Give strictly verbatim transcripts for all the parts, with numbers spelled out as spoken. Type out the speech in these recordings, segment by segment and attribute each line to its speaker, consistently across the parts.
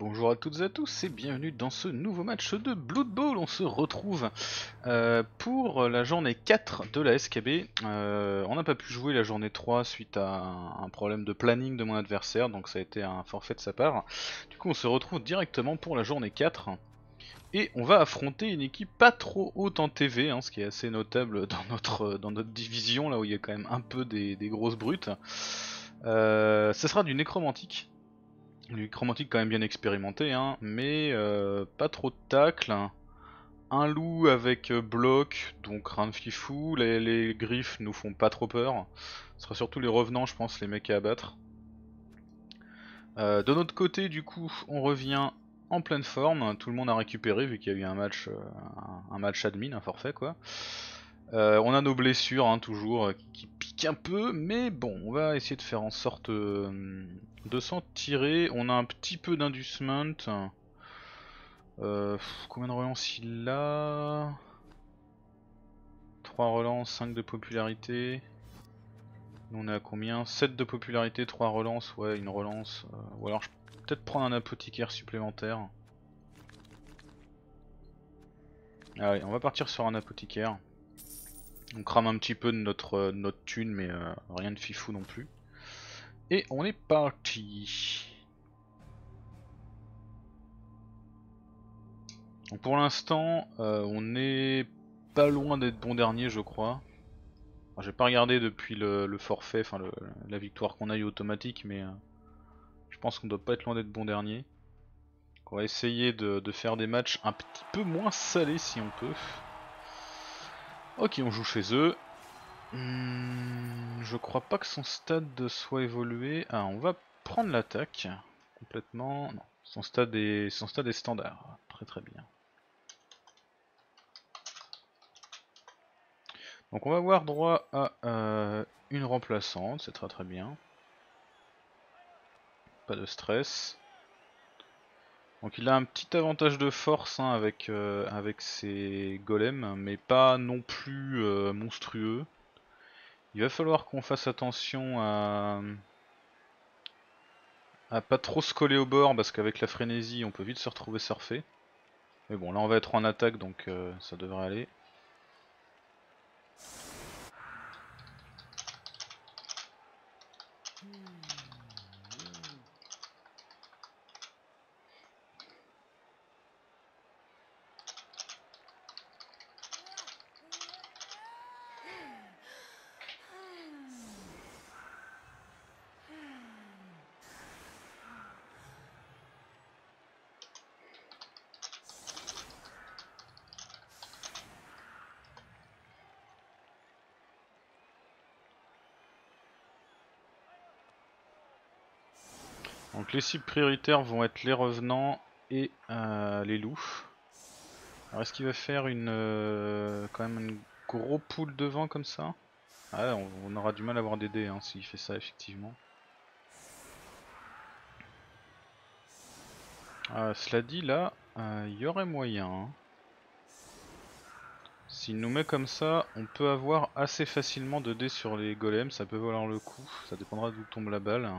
Speaker 1: Bonjour à toutes et à tous et bienvenue dans ce nouveau match de Blood Bowl. On se retrouve euh, pour la journée quatre de la S K B. Euh, on n'a pas pu jouer la journée trois suite à un, un problème de planning de mon adversaire, donc ça a été un forfait de sa part. Du coup on se retrouve directement pour la journée quatre. Et on va affronter une équipe pas trop haute en T V, hein, ce qui est assez notable dans notre, dans notre division, là où il y a quand même un peu des, des grosses brutes. Euh, ça sera du nécromantique. Du nécromantique quand même bien expérimenté, hein, mais euh, pas trop de tacle. Un loup avec euh, bloc, donc rien de fifou. Les, les griffes nous font pas trop peur. Ce sera surtout les revenants, je pense, les mecs à abattre. Euh, de notre côté, du coup, on revient en pleine forme. Tout le monde a récupéré vu qu'il y a eu un match, euh, un, un match admin, un forfait quoi. Euh, on a nos blessures, hein, toujours, euh, qui piquent un peu, mais bon, on va essayer de faire en sorte euh, de s'en tirer. On a un petit peu d'inducement. Euh, combien de relances il a? Trois relances, cinq de popularité. Nous on est à combien? Sept de popularité, trois relances, ouais, une relance. Euh, ou alors je peux peut-être prendre un apothicaire supplémentaire. Allez, on va partir sur un apothicaire. On crame un petit peu de notre, euh, notre thune, mais euh, rien de fifou non plus. Et on est parti. Donc pour l'instant, euh, on est pas loin d'être bon dernier, je crois. J'ai pas regardé depuis le, le forfait, enfin le, la victoire qu'on a eu automatique, mais euh, je pense qu'on doit pas être loin d'être bon dernier. Donc on va essayer de, de faire des matchs un petit peu moins salés si on peut. Ok, on joue chez eux. Hmm, je crois pas que son stade soit évolué. Ah, on va prendre l'attaque complètement. Non, son stade est, son stade est standard. Très très bien. Donc on va avoir droit à euh, une remplaçante, c'est très très bien. Pas de stress. Donc il a un petit avantage de force hein, avec, euh, avec ses golems, mais pas non plus euh, monstrueux. Il va falloir qu'on fasse attention à, à pas trop se coller au bord, parce qu'avec la frénésie on peut vite se retrouver surfé. Mais bon, là on va être en attaque donc euh, ça devrait aller. Donc les cibles prioritaires vont être les revenants et euh, les loups. Alors est-ce qu'il va faire une euh, quand même une gros pool devant comme ça? Ah on, on aura du mal à avoir des dés hein, s'il fait ça effectivement. Euh, cela dit là, il euh, y aurait moyen. Hein. S'il nous met comme ça, on peut avoir assez facilement de dés sur les golems, ça peut valoir le coup, ça dépendra d'où tombe la balle.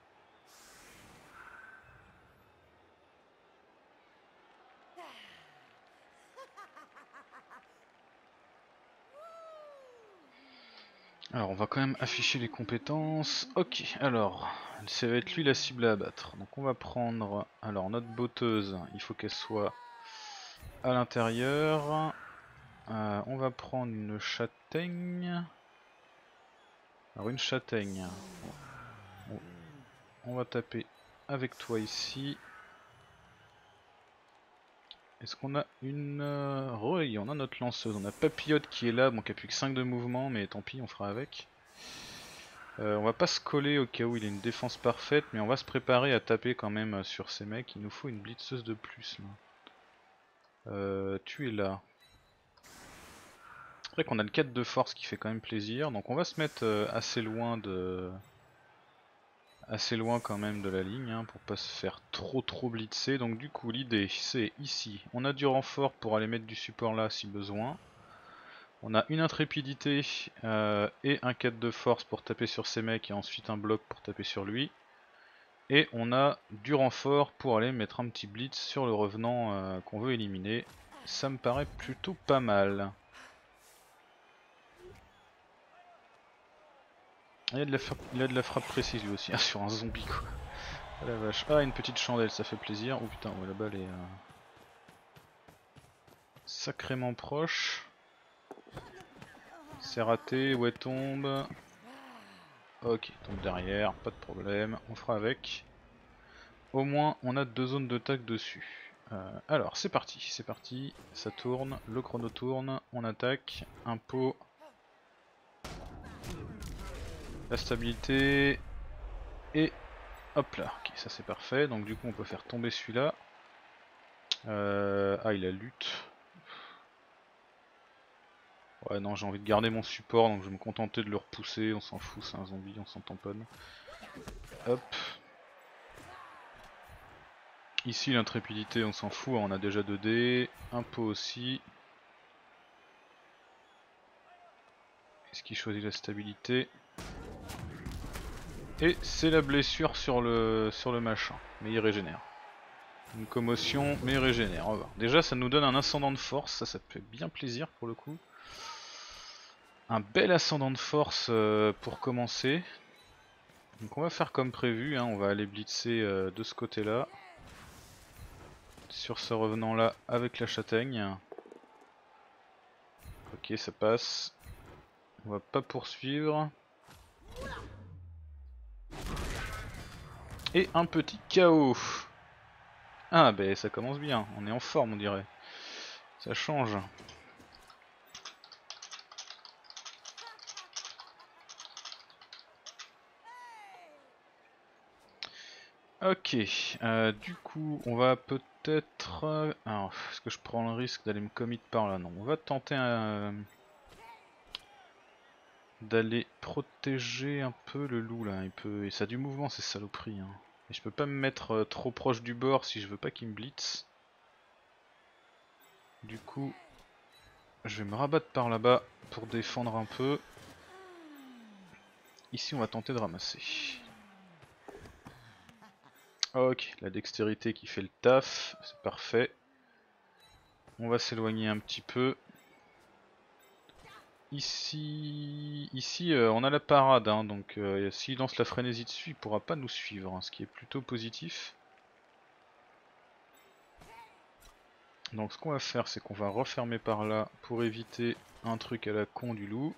Speaker 1: Alors on va quand même afficher les compétences. Ok, alors ça va être lui la cible à abattre. Donc on va prendre, alors notre botteuse, il faut qu'elle soit à l'intérieur. Euh, on va prendre une châtaigne. Alors une châtaigne. On, on va taper avec toi ici. Est-ce qu'on a une... Euh... Oui, on a notre lanceuse. On a Papillote qui est là, bon qui a plus que cinq de mouvement, mais tant pis, on fera avec. Euh, on va pas se coller au cas où il a une défense parfaite, mais on va se préparer à taper quand même sur ces mecs. Il nous faut une blitzeuse de plus là. Euh, tu es là. C'est vrai qu'on a le quatre de force qui fait quand même plaisir, donc on va se mettre euh, assez loin de... assez loin quand même de la ligne hein, pour pas se faire trop trop blitzer. Donc du coup l'idée c'est ici, on a du renfort pour aller mettre du support là si besoin. On a une intrépidité euh, et un quatre de force pour taper sur ces mecs et ensuite un bloc pour taper sur lui. Et on a du renfort pour aller mettre un petit blitz sur le revenant euh, qu'on veut éliminer. Ça me paraît plutôt pas mal. Il y a de la, il a de la frappe précise lui aussi, hein, sur un zombie quoi. Oh la vache. Ah, une petite chandelle, ça fait plaisir. Oh putain, ouais, la balle est euh, sacrément proche. C'est raté, où elle tombe. Ok, tombe derrière, pas de problème, on fera avec. Au moins on a deux zones de tac dessus. Euh, alors c'est parti, c'est parti, ça tourne, le chrono tourne, on attaque, un pot. La stabilité. Et hop là, ok ça c'est parfait, donc du coup on peut faire tomber celui-là. Euh, ah il a lutte. Ouais non j'ai envie de garder mon support donc je vais me contenter de le repousser, on s'en fout, c'est un zombie, on s'en tamponne. Hop. Ici l'intrépidité on s'en fout, on a déjà deux dés, un pot aussi. Est-ce qu'il choisit la stabilité? Et c'est la blessure sur le, sur le machin, mais il régénère. Une commotion, mais il régénère, on va voir. Déjà ça nous donne un ascendant de force, ça ça fait bien plaisir pour le coup. Un bel ascendant de force euh, pour commencer. Donc on va faire comme prévu, hein, on va aller blitzer euh, de ce côté là. Sur ce revenant là avec la châtaigne. Ok ça passe. On va pas poursuivre. Et un petit K O. Ah bah ça commence bien, on est en forme on dirait. Ça change. Ok, euh, du coup on va peut-être... Euh, alors, est-ce que je prends le risque d'aller me commit par là? Non, on va tenter un... d'aller protéger un peu le loup là, il peut... et ça a du mouvement ces saloperies. Hein. Et je peux pas me mettre euh, trop proche du bord si je veux pas qu'il me blitz. Du coup, je vais me rabattre par là-bas pour défendre un peu. Ici on va tenter de ramasser. Ok, la dextérité qui fait le taf, c'est parfait. On va s'éloigner un petit peu. Ici, ici euh, on a la parade, hein, donc euh, s'il lance la frénésie dessus, il pourra pas nous suivre, hein, ce qui est plutôt positif. Donc ce qu'on va faire, c'est qu'on va refermer par là pour éviter un truc à la con du loup.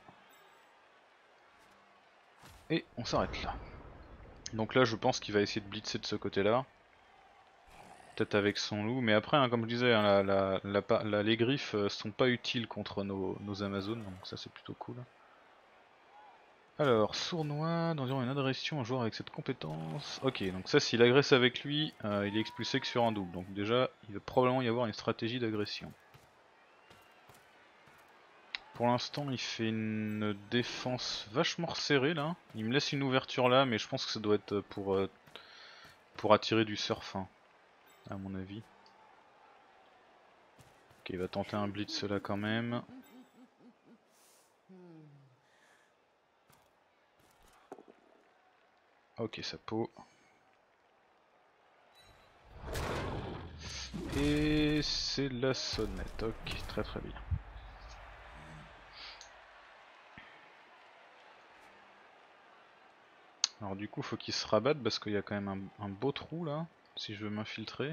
Speaker 1: Et on s'arrête là. Donc là je pense qu'il va essayer de blitzer de ce côté-là. Peut-être avec son loup, mais après hein, comme je disais, hein, la, la, la, la, les griffes euh, sont pas utiles contre nos, nos Amazones, donc ça c'est plutôt cool. Alors, sournois, d'environ une agression, un joueur avec cette compétence. Ok, donc ça s'il agresse avec lui, euh, il est expulsé que sur un double, donc déjà il va probablement y avoir une stratégie d'agression. Pour l'instant il fait une défense vachement resserrée là, il me laisse une ouverture là mais je pense que ça doit être pour, euh, pour attirer du surf, hein, à mon avis. Ok, il va tenter un blitz là quand même. Ok, ça peau. Et c'est la sonnette, ok, très très bien. Alors du coup faut qu'il se rabatte parce qu'il y a quand même un, un beau trou là, si je veux m'infiltrer.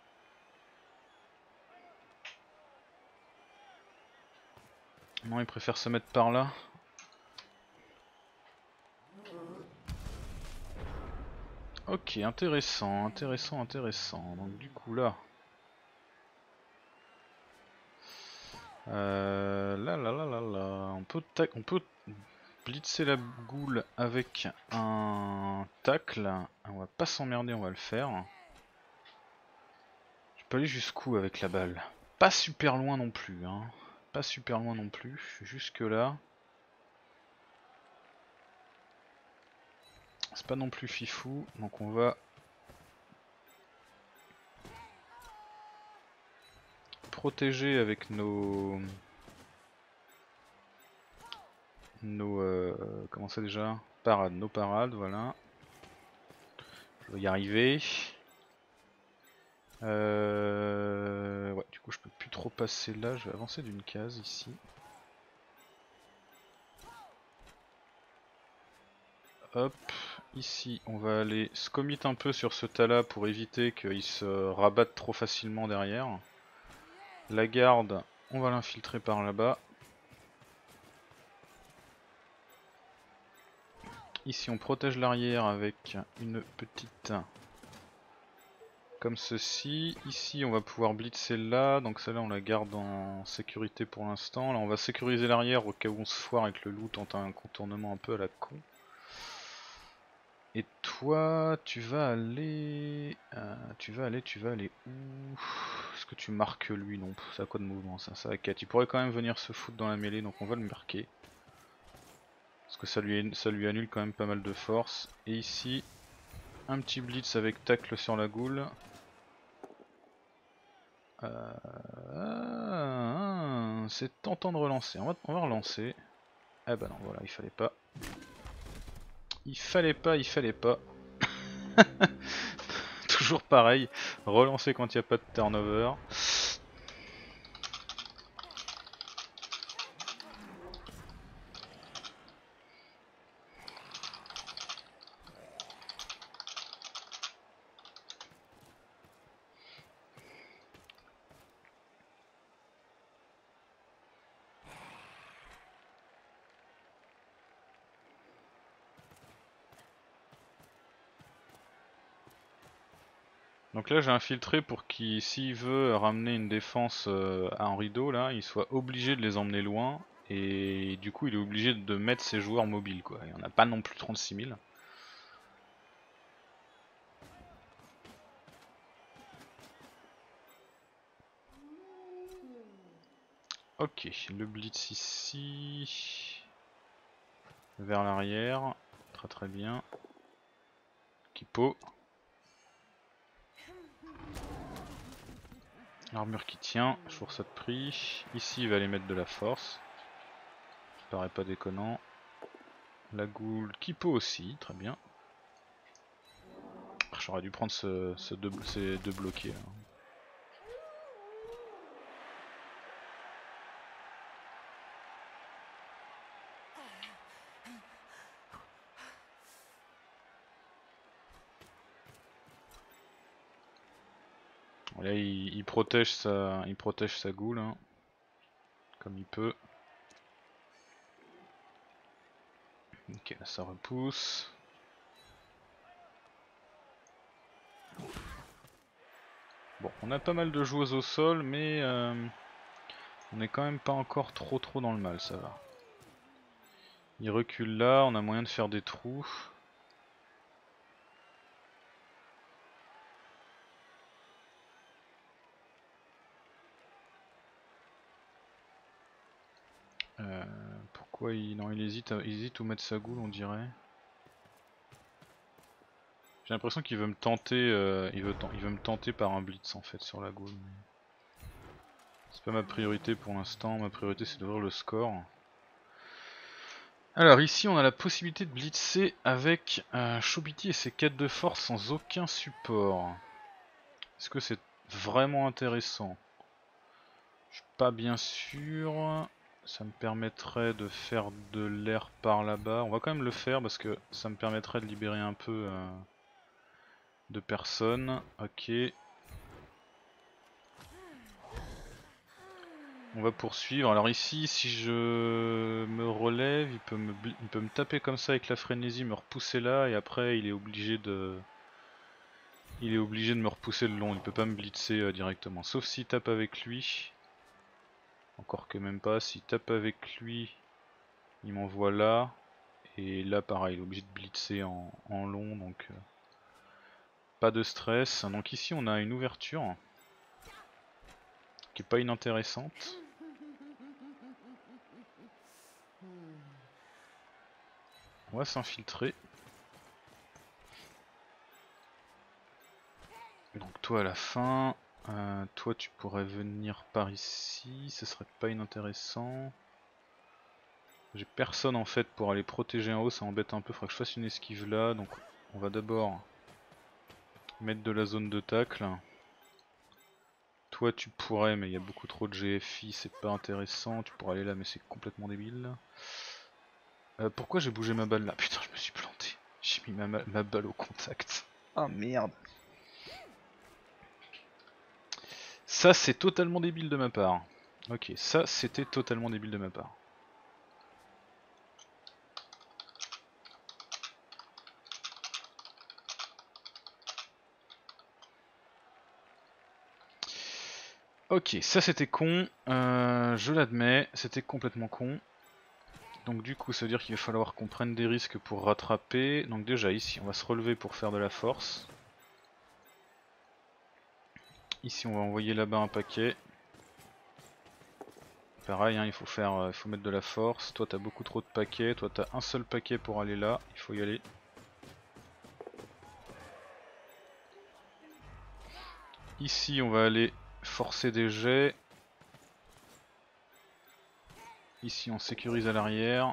Speaker 1: Non, il préfère se mettre par là. Ok, intéressant, intéressant, intéressant. Donc du coup là... Euh, là là là là là... On peut, on peut blitzer la goule avec un tacle. On va pas s'emmerder, on va le faire. Je peux aller jusqu'où avec la balle? Pas super loin non plus, hein. Pas super loin non plus, jusque là. C'est pas non plus fifou, donc on va protéger avec nos... Nos... Euh, comment c'est déjà? Parades, nos parades, voilà. Je dois y arriver. Euh... Ouais, du coup je peux plus trop passer là, je vais avancer d'une case ici. Hop, ici on va aller se commit un peu sur ce tas là pour éviter qu'il se rabatte trop facilement derrière. La garde, on va l'infiltrer par là-bas. Ici on protège l'arrière avec une petite... comme ceci. Ici on va pouvoir blitzer là, donc celle-là on la garde en sécurité pour l'instant. Là on va sécuriser l'arrière au cas où on se foire avec le loot, tente un contournement un peu à la con. Et toi tu vas aller... Euh, tu vas aller, tu vas aller où? Est-ce que tu marques lui? Non, ça a quoi de mouvement ça? Ça a quatre. Il pourrait quand même venir se foutre dans la mêlée, donc on va le marquer. Parce que ça lui, ça lui annule quand même pas mal de force. Et ici, un petit blitz avec tacle sur la goule. Euh... C'est tentant de relancer, on va, on va relancer. Ah bah non, voilà, il fallait pas. Il fallait pas, il fallait pas. Toujours pareil, relancer quand il n'y a pas de turnover. Donc là j'ai infiltré pour qu'il, s'il veut ramener une défense euh, à un rideau là, il soit obligé de les emmener loin. Et du coup il est obligé de mettre ses joueurs mobiles quoi. Il n'y en a pas non plus trente-six mille. Ok, le blitz ici. Vers l'arrière. Très très bien. Kipo. L'armure qui tient, toujours ça de prix. Ici il va aller mettre de la force. Ça paraît pas déconnant. La goule, Kipo aussi, très bien. J'aurais dû prendre ce, ce deux, ces deux bloqués là. Là il, il protège sa, il protège sa goule hein, comme il peut. Ok, là ça repousse. Bon, on a pas mal de joueuses au sol, mais euh, on est quand même pas encore trop trop dans le mal, ça va. Il recule là, on a moyen de faire des trous. Euh, pourquoi il... Non, il hésite, à... il hésite où mettre sa goule on dirait. J'ai l'impression qu'il veut me tenter, euh, il, veut il veut me tenter par un blitz en fait sur la goule. Mais... c'est pas ma priorité pour l'instant, ma priorité c'est d'ouvrir le score. Alors ici on a la possibilité de blitzer avec euh, Chobiti et ses quêtes de force sans aucun support. Est-ce que c'est vraiment intéressant? Je suis pas bien sûr. Ça me permettrait de faire de l'air par là-bas. On va quand même le faire parce que ça me permettrait de libérer un peu euh, de personnes. Ok. On va poursuivre. Alors ici, si je me relève, il peut me, il peut me taper comme ça avec la frénésie, me repousser là, et après il est obligé de, il est obligé de me repousser le long. Il peut pas me blitzer euh, directement, sauf s'il tape avec lui. Encore que même pas. S'il tape avec lui, il m'envoie là, et là pareil, il est obligé de blitzer en, en long, donc euh, pas de stress. Donc ici on a une ouverture qui est pas inintéressante. On va s'infiltrer. Donc toi à la fin, euh, toi tu pourrais venir par ici, ce serait pas inintéressant. J'ai personne en fait pour aller protéger en haut, ça embête un peu, faudrait que je fasse une esquive là, donc on va d'abord Mettre de la zone de tacle. Toi tu pourrais, mais il y a beaucoup trop de G F I, c'est pas intéressant. Tu pourrais aller là, mais c'est complètement débile. Euh, pourquoi j'ai bougé ma balle là? Putain, je me suis planté. J'ai mis ma, ma balle au contact. Ah merde. Ça c'est totalement débile de ma part. Ok, ça c'était totalement débile de ma part. Ok, ça c'était con, euh, je l'admets, c'était complètement con. Donc du coup ça veut dire qu'il va falloir qu'on prenne des risques pour rattraper. Donc déjà ici on va se relever pour faire de la force. Ici on va envoyer là-bas un paquet. Pareil, hein, il faut faire, euh, il faut mettre de la force. Toi t'as beaucoup trop de paquets, toi t'as un seul paquet pour aller là, il faut y aller. Ici on va aller forcer des jets. Ici on sécurise à l'arrière.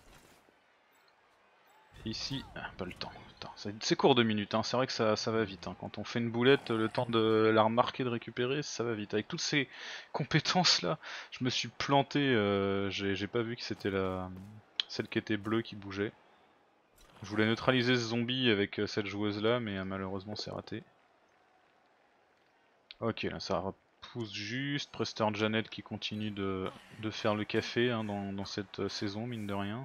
Speaker 1: Ici, ah, pas le temps. C'est court deux minutes, hein. C'est vrai que ça, ça va vite. Hein. Quand on fait une boulette, le temps de la remarquer, de récupérer, ça va vite. Avec toutes ces compétences là, je me suis planté. Euh, J'ai pas vu que c'était la celle qui était bleue qui bougeait. Je voulais neutraliser ce zombie avec cette joueuse là, mais euh, malheureusement c'est raté. Ok, là ça repousse juste. Prester Janet qui continue de, de faire le café hein, dans, dans cette saison, mine de rien.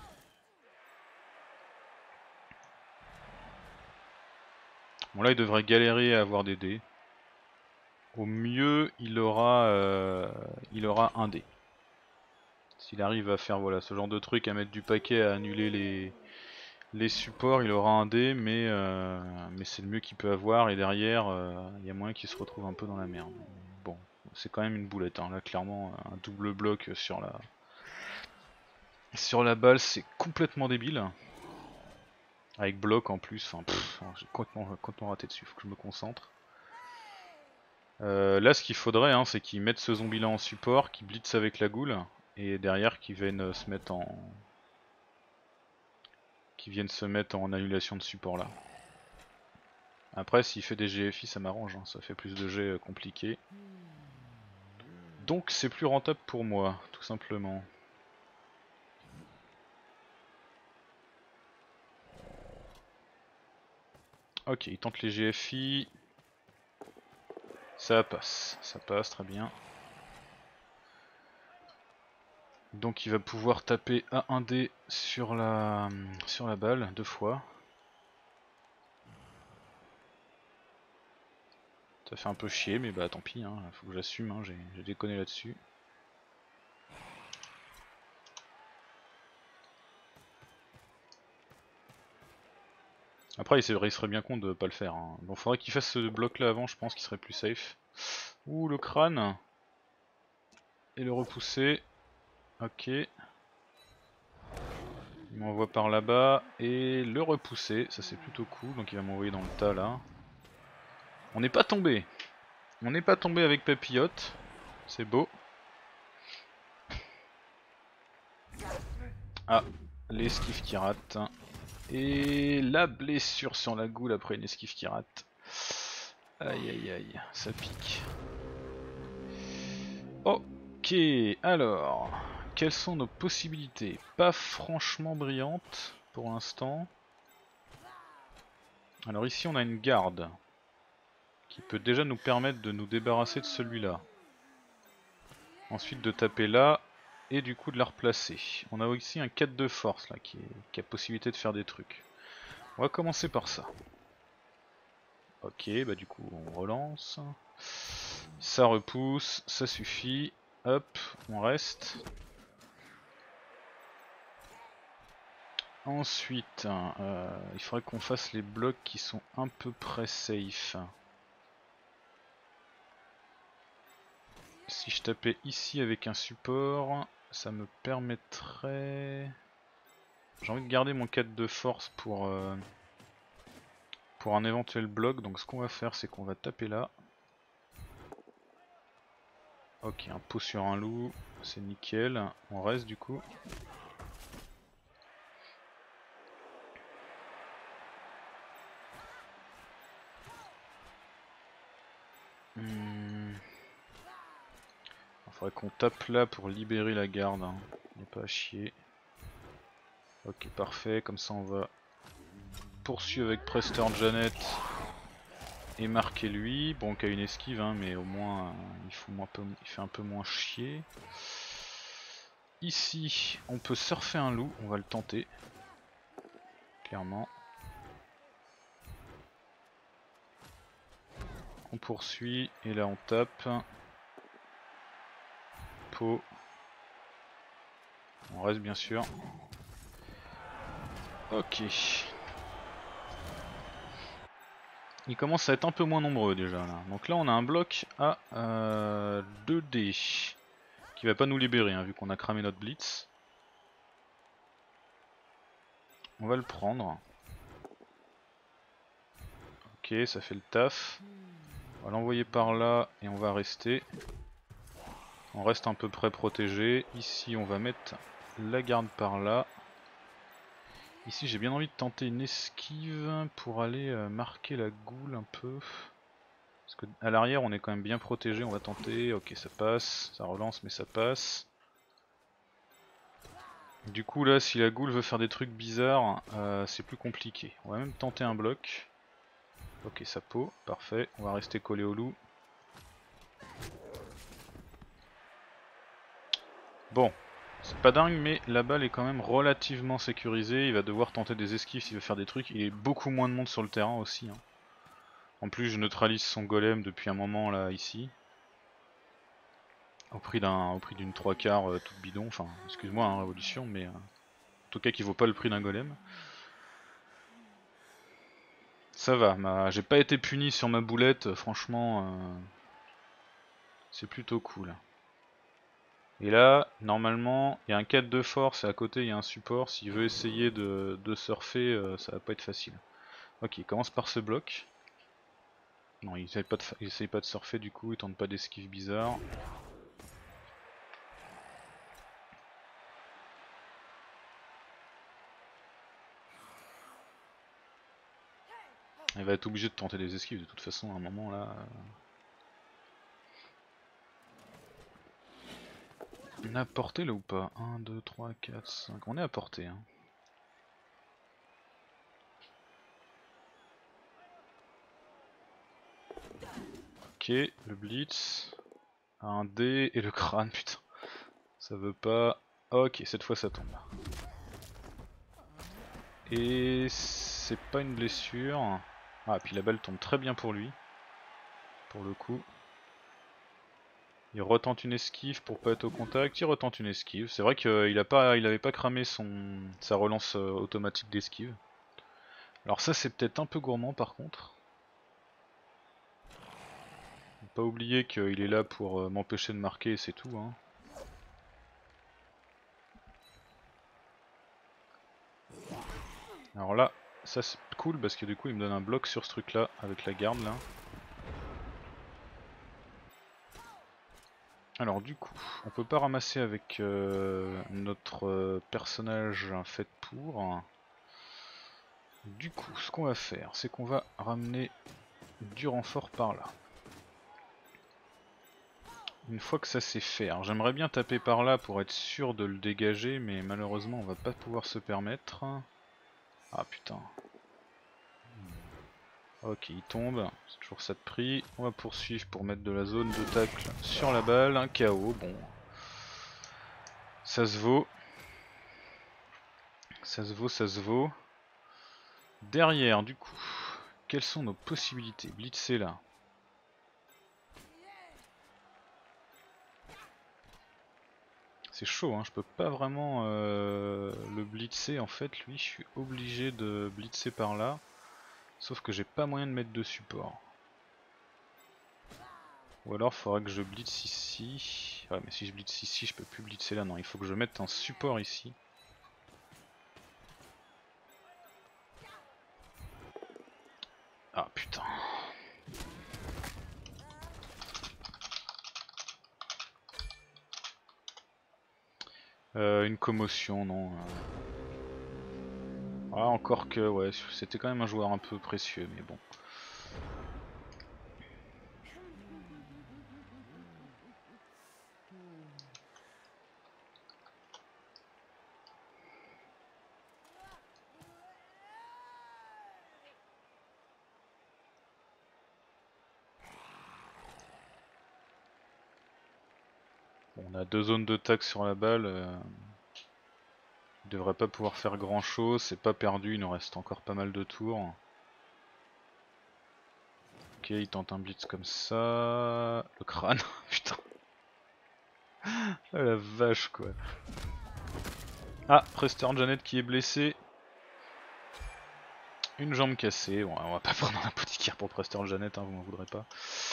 Speaker 1: Bon là il devrait galérer à avoir des dés. Au mieux il aura, euh, il aura un dé. S'il arrive à faire voilà, ce genre de truc, à mettre du paquet, à annuler les, les supports, il aura un dé, mais, euh, mais c'est le mieux qu'il peut avoir. Et derrière, euh, il y a moyen qu'il se retrouve un peu dans la merde. Bon, c'est quand même une boulette. Hein. Là clairement, un double bloc sur la, sur la balle, c'est complètement débile. Avec bloc en plus, enfin, j'ai complètement, complètement raté dessus, faut que je me concentre. Euh, là ce qu'il faudrait hein, c'est qu'ils mettent ce zombie là en support, qu'ils blitz avec la goule, et derrière qu'ils viennent se mettre en... qu'ils viennent se mettre en annulation de support là. Après s'il fait des G F I ça m'arrange, hein, ça fait plus de G compliqués. Donc c'est plus rentable pour moi, tout simplement. Ok, il tente les G F I. Ça passe, ça passe très bien. Donc il va pouvoir taper A un D sur la, sur la balle deux fois. Ça fait un peu chier mais bah tant pis, hein, faut que j'assume, hein, j'ai déconné là-dessus. Après il serait bien con de pas le faire. Hein. Bon faudrait qu'il fasse ce bloc là avant, je pense qu'il serait plus safe. Ouh le crâne. Et le repousser. Ok. Il m'envoie par là-bas. Et le repousser, ça c'est plutôt cool. Donc il va m'envoyer dans le tas là. On n'est pas tombé. On n'est pas tombé avec Papillote. C'est beau. Ah, l'esquive qui rate. Et la blessure sur la goule après une esquive qui rate. Aïe aïe aïe, ça pique. Ok, alors, quelles sont nos possibilités? Pas franchement brillantes pour l'instant. Alors ici on a une garde qui peut déjà nous permettre de nous débarrasser de celui-là. Ensuite de taper là et du coup de la replacer. On a aussi un quatre de force là qui, est, qui a possibilité de faire des trucs. On va commencer par ça. Ok, bah du coup on relance. Ça repousse, ça suffit. Hop, on reste. Ensuite, euh, il faudrait qu'on fasse les blocs qui sont un peu près safe. Si je tapais ici avec un support, ça me permettrait... J'ai envie de garder mon quatre de force pour, euh, pour un éventuel bloc. Donc ce qu'on va faire, c'est qu'on va taper là. Ok, un pot sur un loup, c'est nickel. On reste du coup. faudrait qu'on tape là pour libérer la garde. Hein. Il n'y a pas à chier. Ok, parfait. Comme ça, on va poursuivre avec Prester Janet et marquer lui. Bon, qui a une esquive, hein, mais au moins, euh, il, faut un peu, il fait un peu moins chier. Ici, on peut surfer un loup. On va le tenter. Clairement. On poursuit et là on tape. Pot. On reste bien sûr. Ok. Il commence à être un peu moins nombreux déjà là. Donc là on a un bloc à euh, deux dés. Qui va pas nous libérer hein, vu qu'on a cramé notre blitz. On va le prendre. Ok, ça fait le taf. On va l'envoyer par là et on va rester. On reste un peu près protégé. Ici on va mettre la garde par là. Ici j'ai bien envie de tenter une esquive pour aller euh, marquer la goule un peu. Parce que à l'arrière on est quand même bien protégé, on va tenter. Ok, ça passe, ça relance mais ça passe. Du coup là si la goule veut faire des trucs bizarres, euh, c'est plus compliqué. On va même tenter un bloc. Ok, ça pot, parfait. On va rester collé au loup. Bon, c'est pas dingue mais la balle est quand même relativement sécurisée. Il va devoir tenter des esquives s'il veut faire des trucs. Il est beaucoup moins de monde sur le terrain aussi. Hein. En plus je neutralise son golem depuis un moment là ici. Au prix d'un au prix d'une trois quarts euh, toute bidon, enfin excuse-moi hein, révolution mais euh, en tout cas qui vaut pas le prix d'un golem. Ça va, ma... j'ai pas été puni sur ma boulette, franchement euh... c'est plutôt cool. Et là, normalement, il y a un quatre de force et à côté il y a un support, s'il veut essayer de, de surfer, euh, ça va pas être facile. Ok, il commence par ce bloc. Non, il essaye pas de, il essaye pas de surfer du coup, il tente pas d'esquive bizarre. Il va être obligé de tenter des esquives de toute façon à un moment là. On est à portée là ou pas? un, deux, trois, quatre, cinq. On est à portée. Hein. Ok, le blitz. Un dé et le crâne, putain. Ça veut pas. Ok, cette fois ça tombe. Et c'est pas une blessure. Ah, puis la balle tombe très bien pour lui. Pour le coup. Il retente une esquive pour pas être au contact. Il retente une esquive. C'est vrai qu'il a pas, il avait pas cramé son sa relance automatique d'esquive. Alors ça c'est peut-être un peu gourmand par contre. Faut pas oublier qu'il est là pour m'empêcher de marquer et c'est tout. Hein. Alors là, ça c'est cool parce que du coup il me donne un bloc sur ce truc là avec la garde là. Alors du coup, on peut pas ramasser avec euh, notre euh, personnage fait pour. Du coup, ce qu'on va faire, c'est qu'on va ramener du renfort par là. Une fois que ça c'est fait, alors j'aimerais bien taper par là pour être sûr de le dégager, mais malheureusement on va pas pouvoir se permettre. Ah putain. Ok, il tombe, c'est toujours ça de prix. On va poursuivre pour mettre de la zone de tacle sur la balle, un K O, bon. Ça se vaut. Ça se vaut, ça se vaut. Derrière, du coup, quelles sont nos possibilités? Blitzer là. C'est chaud, hein, je peux pas vraiment euh, le blitzer en fait, lui je suis obligé de blitzer par là. Sauf que j'ai pas moyen de mettre de support. Ou alors il faudrait que je blitz ici. Ouais mais si je blitz ici je peux plus blitzer là, non il faut que je mette un support ici. Ah putain. Euh, une commotion, non. Ah encore que ouais, c'était quand même un joueur un peu précieux mais bon. Bon, on a deux zones de tac sur la balle. Euh... Il devrait pas pouvoir faire grand chose, c'est pas perdu, il nous reste encore pas mal de tours. Ok, il tente un blitz comme ça. Le crâne, putain. Ah la vache quoi. Ah, Prester Janet qui est blessé. Une jambe cassée. Bon, on va pas prendre un apothicaire pour Prester Janet, hein, vous m'en voudrez pas.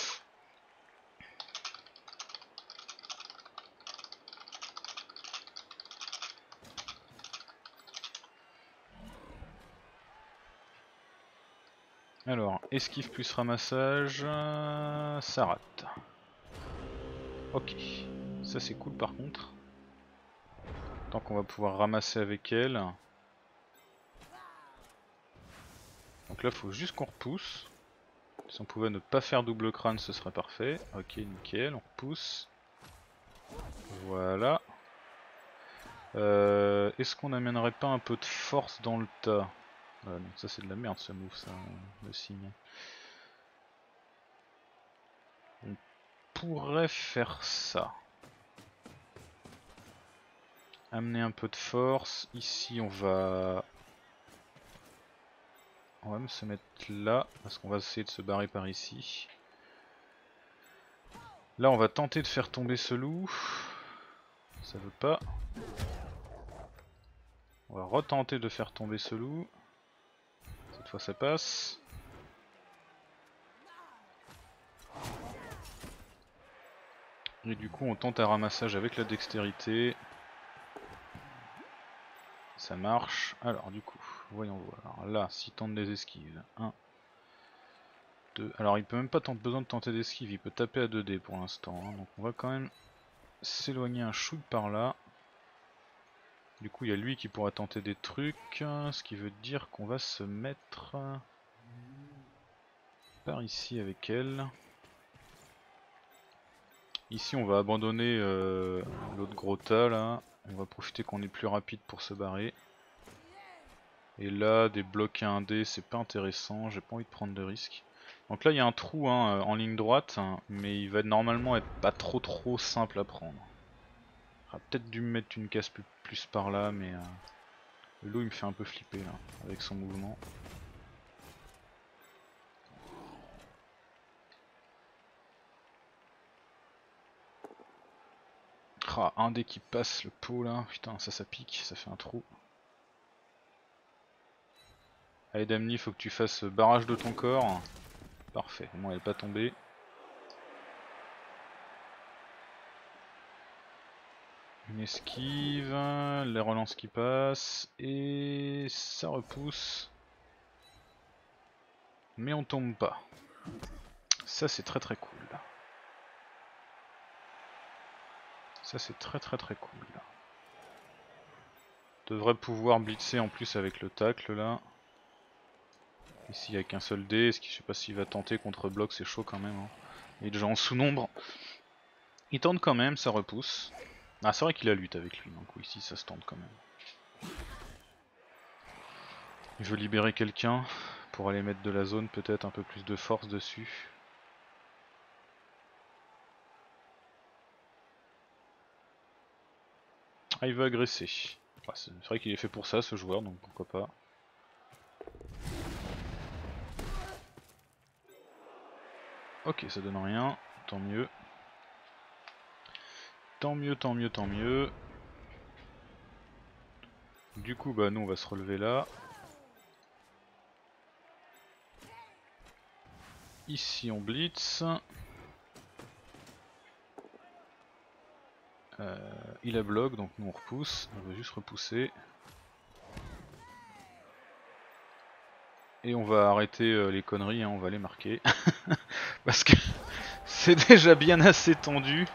Speaker 1: Alors, esquive plus ramassage, euh, ça rate. Ok, ça c'est cool par contre. Tant qu'on va pouvoir ramasser avec elle. Donc là faut juste qu'on repousse. Si on pouvait ne pas faire double crâne ce serait parfait. Ok, nickel, on repousse. Voilà. Euh, Est-ce qu'on n'amènerait pas un peu de force dans le tas? Ah non, ça c'est de la merde ce move, ça, le signe. On pourrait faire ça. Amener un peu de force. Ici on va... On va même se mettre là, parce qu'on va essayer de se barrer par ici. Là on va tenter de faire tomber ce loup. Ça veut pas. On va retenter de faire tomber ce loup. Cette fois ça passe. Et du coup on tente un ramassage avec la dextérité. Ça marche. Alors du coup, voyons voir. Là, s'il tente des esquives. un, deux. Alors il peut même pas tenter, besoin de tenter d'esquive, il peut taper à deux dés pour l'instant. Hein. Donc on va quand même s'éloigner un shoot par là. Du coup il y a lui qui pourra tenter des trucs. Ce qui veut dire qu'on va se mettre par ici avec elle. Ici on va abandonner euh, l'autre gros tas là. On va profiter qu'on est plus rapide pour se barrer. Et là, des blocs à un dé, c'est pas intéressant, j'ai pas envie de prendre de risques. Donc là, il y a un trou hein, en ligne droite, hein, mais il va normalement être pas trop trop simple à prendre. J'aurais peut-être dû me mettre une casse plus, plus par là, mais euh, le loup il me fait un peu flipper là, avec son mouvement. Ah, un dé qui passe le pot là, putain ça ça pique, ça fait un trou. Allez Damni, faut que tu fasses barrage de ton corps. Parfait, au moins elle est pas tombée. Une esquive, les relances qui passent, et ça repousse. Mais on tombe pas. Ça c'est très très cool. Ça c'est très très très cool. Devrait pouvoir blitzer en plus avec le tacle là. Ici il n'y a qu'un seul dé, ce qui je sais pas s'il va tenter contre bloc, c'est chaud quand même. Hein. Il est déjà en sous-nombre. Il tente quand même, ça repousse. Ah c'est vrai qu'il a lutte avec lui, donc oui, ici ça se tente quand même. Il veut libérer quelqu'un pour aller mettre de la zone, peut-être un peu plus de force dessus. Ah il veut agresser. Ah, c'est vrai qu'il est fait pour ça ce joueur, donc pourquoi pas. Ok, ça donne rien, tant mieux. Tant mieux, tant mieux, tant mieux. Du coup, bah nous on va se relever là. Ici on blitz. Euh, il a bloc, donc nous on repousse. On va juste repousser. Et on va arrêter euh, les conneries, hein, on va les marquer. Parce que c'est déjà bien assez tendu.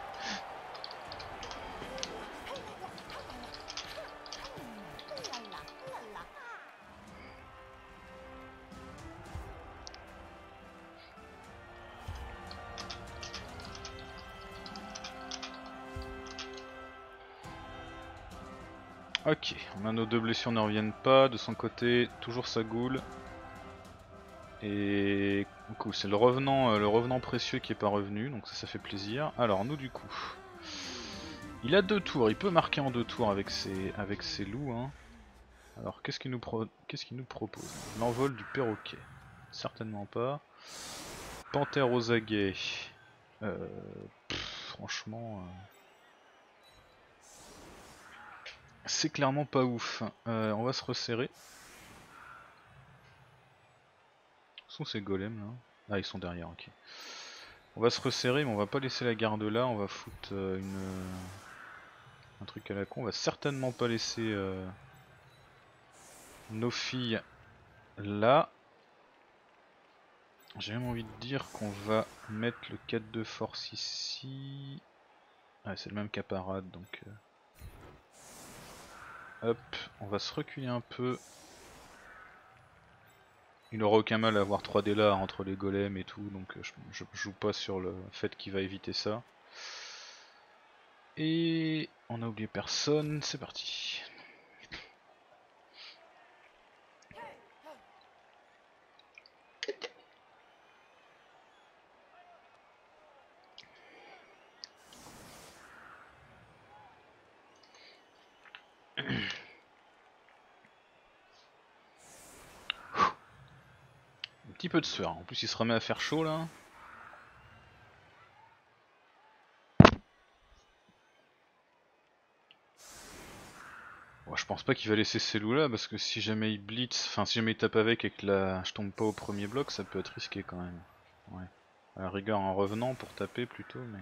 Speaker 1: Ok, on a nos deux blessures ne reviennent pas, de son côté, toujours sa goule. Et cool, c'est le revenant, euh, le revenant précieux qui est pas revenu, donc ça, ça fait plaisir. Alors nous du coup, Il a deux tours, il peut marquer en deux tours avec ses, avec ses loups. Hein. Alors qu'est-ce qu'il nous, pro... qu'est-ce qu'il nous propose? L'envol du perroquet. Certainement pas. Panthère aux aguets. Euh, pff, franchement... Euh... C'est clairement pas ouf. Euh, on va se resserrer. Où sont ces golems là? Ah, ils sont derrière, ok. On va se resserrer, mais on va pas laisser la garde là. On va foutre euh, une, euh, un truc à la con. On va certainement pas laisser euh, nos filles là. J'ai même envie de dire qu'on va mettre le quatre de force ici. Ah, c'est le même qu'apparade donc. Euh... Hop, on va se reculer un peu. Il n'aura aucun mal à avoir trois dés là entre les golems et tout, donc je, je joue pas sur le fait qu'il va éviter ça. Et on a oublié personne, c'est parti. Un petit peu de sueur, en plus il se remet à faire chaud là. Bon, je pense pas qu'il va laisser ces loups là parce que si jamais il blitz, enfin si jamais il tape avec et que là je tombe pas au premier bloc, ça peut être risqué quand même. Ouais. À la rigueur en revenant pour taper plutôt, mais...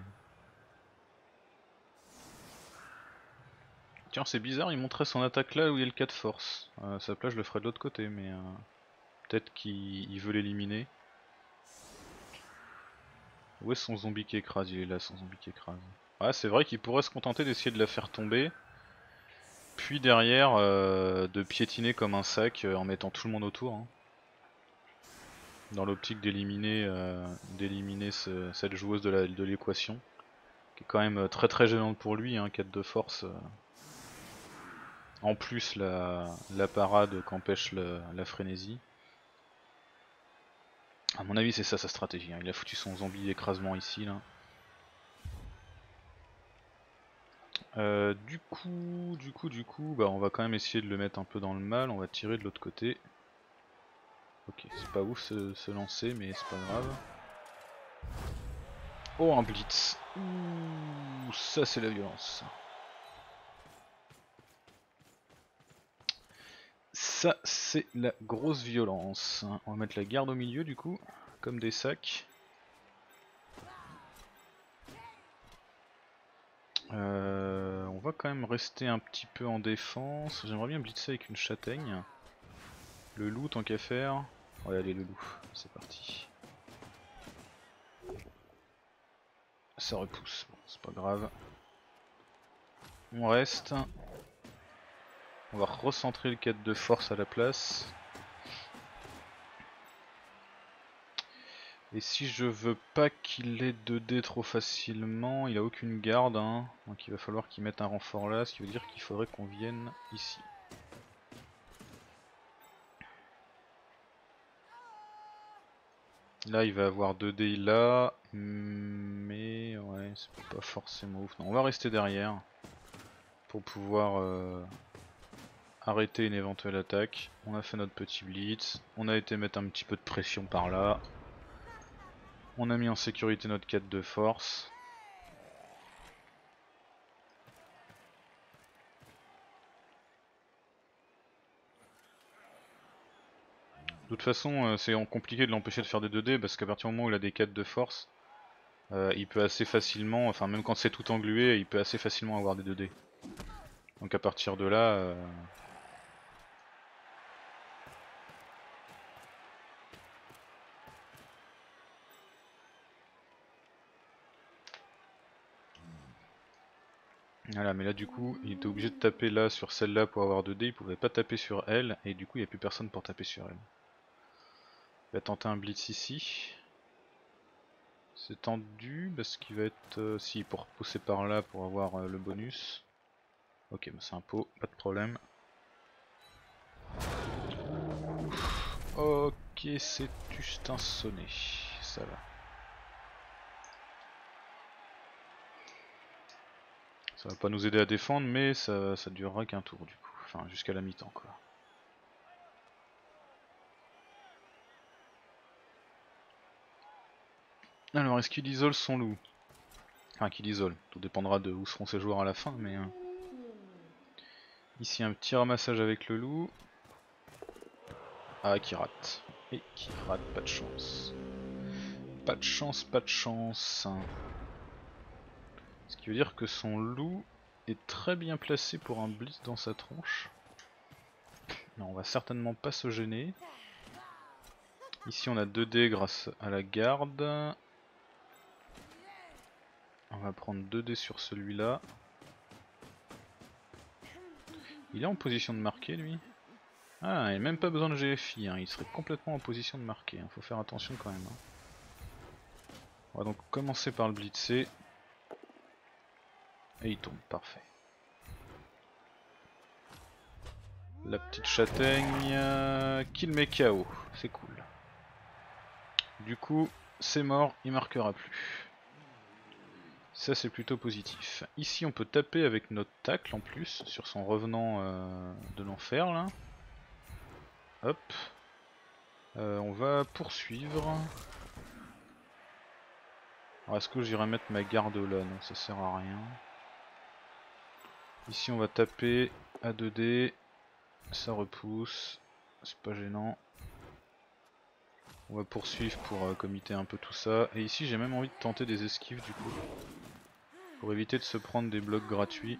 Speaker 1: Tiens, c'est bizarre, il montrait son attaque là où il y a le quatre force. Euh, à sa place je le ferais de l'autre côté, mais... Euh... Peut-être qu'il veut l'éliminer. Où est son zombie qui écrase? Il est là, son zombie qui écrase. Ouais, c'est vrai qu'il pourrait se contenter d'essayer de la faire tomber. Puis derrière, euh, de piétiner comme un sac euh, en mettant tout le monde autour. Hein. Dans l'optique d'éliminer euh, d'éliminer ce, cette joueuse de l'équation. De qui est quand même très très gênante pour lui, hein, quatre de force. Euh. En plus, la, la parade qu'empêche la frénésie. A mon avis c'est ça sa stratégie, hein. Il a foutu son zombie d'écrasement ici là. Euh, du coup, du coup, du coup, bah on va quand même essayer de le mettre un peu dans le mal, on va tirer de l'autre côté. Ok, c'est pas ouf ce, ce lancer mais c'est pas grave. Oh un blitz. Ouh, ça c'est la violence. Ça c'est la grosse violence. On va mettre la garde au milieu du coup, comme des sacs. Euh, on va quand même rester un petit peu en défense. J'aimerais bien blitzer avec une châtaigne. Le loup tant qu'à faire. Ouais allez le loup, c'est parti. Ça repousse, bon, c'est pas grave. On reste. On va recentrer le quatre de force à la place. Et si je veux pas qu'il ait deux dés trop facilement, il a aucune garde, hein, donc il va falloir qu'il mette un renfort là, ce qui veut dire qu'il faudrait qu'on vienne ici. Là il va avoir deux dés là, mais ouais c'est pas forcément ouf. Non, on va rester derrière pour pouvoir euh, arrêter une éventuelle attaque. On a fait notre petit blitz, on a été mettre un petit peu de pression par là. On a mis en sécurité notre quatre de force. De toute façon, euh, c'est compliqué de l'empêcher de faire des deux dés parce qu'à partir du moment où il a des quatre de force, euh, il peut assez facilement, enfin même quand c'est tout englué, il peut assez facilement avoir des deux dés. Donc à partir de là... Euh... Voilà, mais là du coup, il était obligé de taper là sur celle-là pour avoir deux dés, il pouvait pas taper sur elle, et du coup il n'y a plus personne pour taper sur elle. Il va tenter un blitz ici. C'est tendu parce qu'il va être... Euh, si, pour pousser par là pour avoir euh, le bonus. Ok, bah c'est un pot, pas de problème. Ok, c'est juste un sonnet, ça va. Ça va pas nous aider à défendre, mais ça, ça durera qu'un tour du coup. Enfin, jusqu'à la mi-temps quoi. Alors, est-ce qu'il isole son loup? Enfin, qu'il isole. Tout dépendra de où seront ses joueurs à la fin, mais... Euh... Ici, un petit ramassage avec le loup. Ah, qui rate. Et qui rate, pas de chance. Pas de chance, pas de chance. Ce qui veut dire que son loup est très bien placé pour un blitz dans sa tronche. Non, on va certainement pas se gêner. Ici on a deux dés grâce à la garde. On va prendre deux dés sur celui-là. Il est en position de marquer lui. Ah, il n'a même pas besoin de G F I, hein. Il serait complètement en position de marquer. Hein. Faut faire attention quand même. Hein. On va donc commencer par le blitzer. Et il tombe, parfait. La petite châtaigne euh, qui le met K O, c'est cool. Du coup, c'est mort, il marquera plus. Ça c'est plutôt positif. Ici on peut taper avec notre tacle en plus sur son revenant euh, de l'enfer là. Hop. Euh, on va poursuivre. Alors est-ce que j'irai mettre ma garde là? Non, ça sert à rien. Ici on va taper à deux dés. Ça repousse. C'est pas gênant. On va poursuivre pour euh, commiter un peu tout ça. Et ici j'ai même envie de tenter des esquives du coup. Pour éviter de se prendre des blocs gratuits.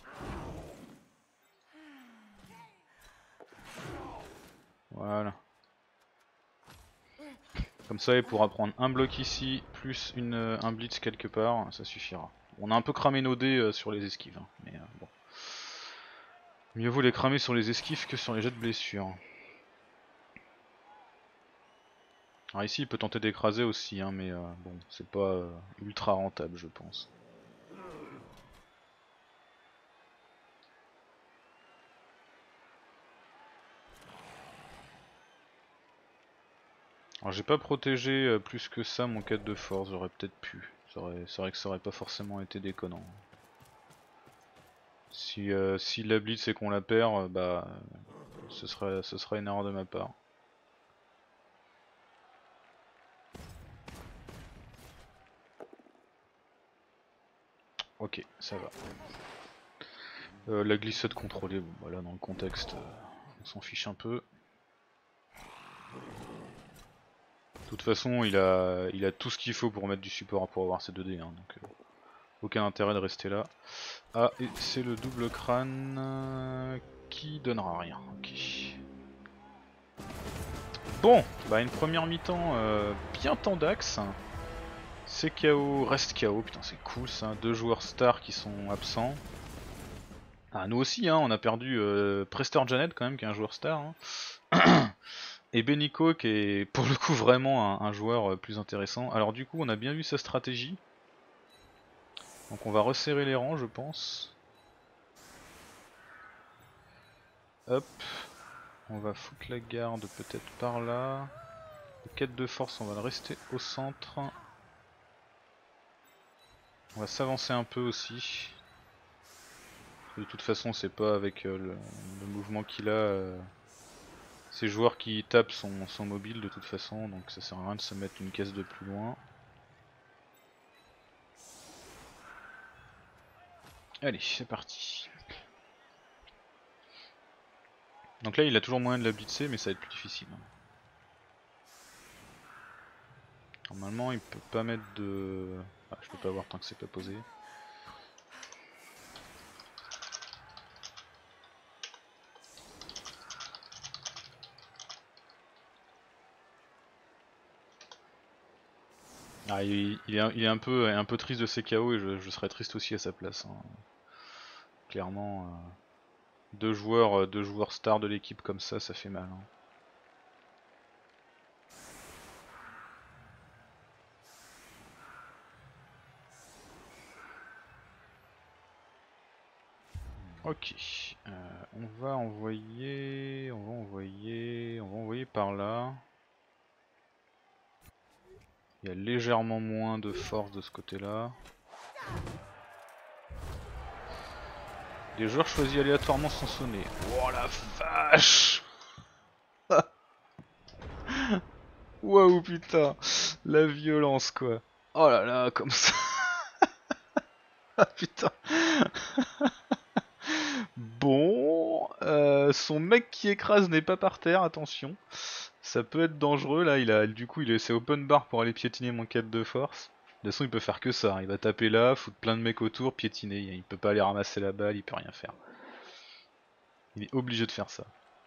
Speaker 1: Voilà. Comme ça il pourra prendre un bloc ici, plus une, un blitz quelque part, ça suffira. On a un peu cramé nos dés euh, sur les esquives, hein, mais euh, bon. Mieux vaut les cramer sur les esquives que sur les jets de blessure. Alors ici il peut tenter d'écraser aussi, hein, mais euh, bon, c'est pas euh, ultra rentable je pense. Alors j'ai pas protégé euh, plus que ça mon quatre de force, j'aurais peut-être pu. C'est vrai que ça aurait pas forcément été déconnant. Si, euh, si la blitz et qu'on la perd, euh, bah ce serait, ce serait une erreur de ma part. Ok, ça va. Euh, la glissade contrôlée, bon voilà, dans le contexte, euh, on s'en fiche un peu. De toute façon, il a, il a tout ce qu'il faut pour mettre du support pour avoir ses deux dés, hein, donc euh, aucun intérêt de rester là. Ah, et c'est le double crâne euh, qui donnera rien. Ok. Bon, bah une première mi-temps euh, bien tendax. C'est K O, reste K O, putain c'est cool ça, deux joueurs stars qui sont absents. Ah, nous aussi, hein, on a perdu euh, Prester Janet quand même, qui est un joueur star. Hein. Et Benico qui est pour le coup vraiment un, un joueur euh, plus intéressant. Alors du coup on a bien vu sa stratégie. Donc on va resserrer les rangs je pense. Hop. On va foutre la garde peut-être par là. Le quatre de force on va le rester au centre. On va s'avancer un peu aussi. De toute façon c'est pas avec euh, le, le mouvement qu'il a. Euh, ces joueurs qui tapent sont, sont mobiles de toute façon. Donc ça sert à rien de se mettre une caisse de plus loin. Allez, c'est parti. Donc là il a toujours moyen de la blitzer mais ça va être plus difficile. Normalement il peut pas mettre de... Ah, je peux pas voir tant que c'est pas posé. Ah, il, il, est, il est un peu, un peu triste de ses K O et je, je serais triste aussi à sa place. Hein. Clairement, euh, deux joueurs, deux joueurs stars de l'équipe comme ça, ça fait mal. Hein. Ok, euh, on va envoyer, on va envoyer, on va envoyer par là. Il y a légèrement moins de force de ce côté-là. Les joueurs choisis aléatoirement sont sonnés. Oh la vache. Waouh putain, la violence quoi. Oh là là, comme ça. Ah putain. Bon, euh, son mec qui écrase n'est pas par terre, attention. Ça peut être dangereux là, il a du coup il a laissé open bar pour aller piétiner mon quatre de force. De toute façon il peut faire que ça, il va taper là, foutre plein de mecs autour, piétiner, il peut pas aller ramasser la balle, il peut rien faire. Il est obligé de faire ça.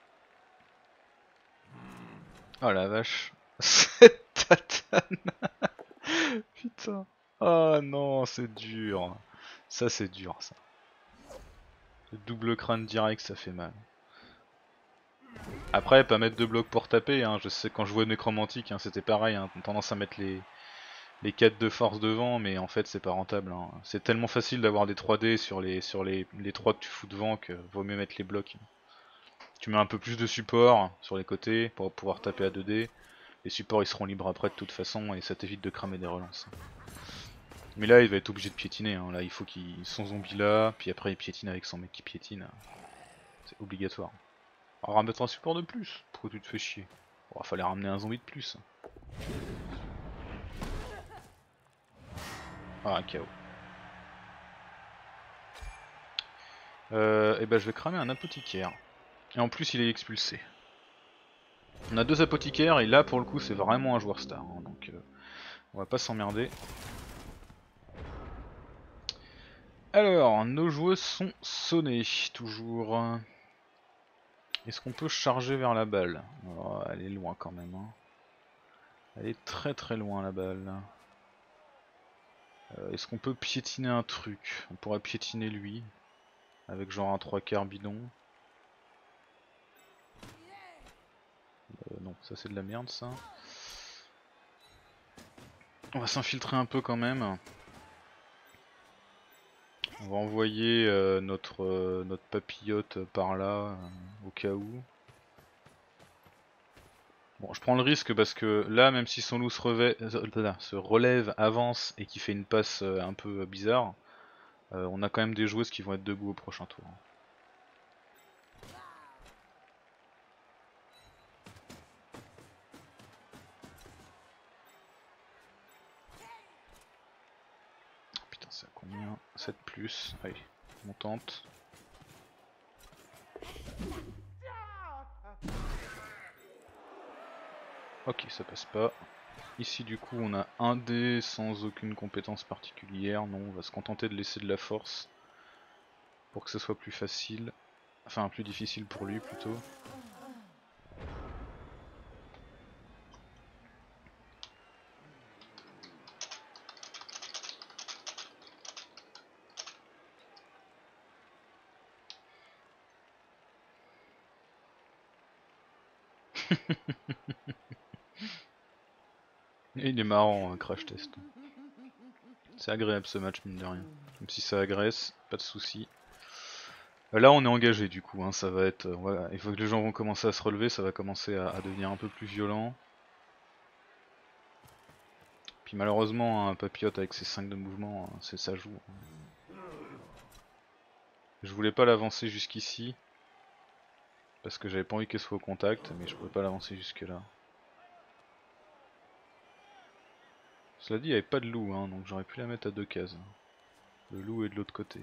Speaker 1: Oh la vache. Cette tatane. Putain. Oh non, c'est dur. Ça c'est dur ça. Le double crâne direct ça fait mal. Après pas mettre deux blocs pour taper, hein. Je sais quand je jouais Nécromantique hein, c'était pareil, hein. On a tendance à mettre les, les quatre de force devant mais en fait c'est pas rentable. Hein. C'est tellement facile d'avoir des trois D sur les sur les, les trois que tu fous devant que vaut mieux mettre les blocs. Tu mets un peu plus de support sur les côtés pour pouvoir taper à deux D. Les supports ils seront libres après de toute façon et ça t'évite de cramer des relances. Mais là il va être obligé de piétiner, hein. Là il faut qu'il son zombie là, puis après il piétine avec son mec qui piétine. C'est obligatoire. Alors remettre un support de plus, pourquoi tu te fais chier? Bon, fallait ramener un zombie de plus. Ah un K O. Euh, et bah je vais cramer un apothicaire. Et en plus il est expulsé. On a deux apothicaires et là pour le coup c'est vraiment un joueur star, hein, donc euh, on va pas s'emmerder. Alors, nos joueuses sont sonnées, toujours. Est-ce qu'on peut charger vers la balle? Oh, elle est loin quand même. Hein. Elle est très très loin la balle. Euh, Est-ce qu'on peut piétiner un truc? On pourrait piétiner lui, avec genre un trois quarts bidon. Euh, non, ça c'est de la merde ça. On va s'infiltrer un peu quand même. On va envoyer euh, notre, euh, notre papillote par là, euh, au cas où. Bon, je prends le risque parce que là, même si son loup se, revêt, euh, se relève, avance et qui fait une passe euh, un peu bizarre, euh, on a quand même des joueuses qui vont être debout au prochain tour. Putain, c'est à combien? sept plus. Allez, on tente. Ok, ça passe pas. Ici du coup on a un dé sans aucune compétence particulière. Non, on va se contenter de laisser de la force pour que ce soit plus facile. Enfin plus difficile pour lui plutôt. Et il est marrant un crash test. C'est agréable ce match mine de rien. Même si ça agresse, pas de soucis. Là on est engagé du coup, hein, ça va être. Voilà, il faut que les gens vont commencer à se relever, ça va commencer à, à devenir un peu plus violent. Puis malheureusement un papillote avec ses cinq de mouvement, c'est ça joue. Je voulais pas l'avancer jusqu'ici. Parce que j'avais pas envie qu'elle soit au contact, mais je pouvais pas l'avancer jusque là. Cela dit, il n'y avait pas de loup, hein, donc j'aurais pu la mettre à deux cases. Le loup est de l'autre côté.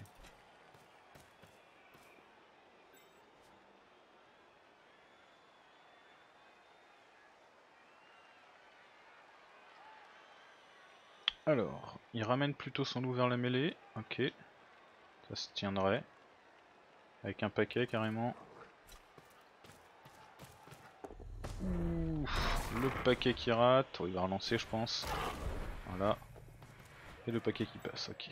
Speaker 1: Alors, il ramène plutôt son loup vers la mêlée. Ok. Ça se tiendrait. Avec un paquet carrément. Ouf, le paquet qui rate. Oh, il va relancer je pense. Voilà. Et le paquet qui passe, ok.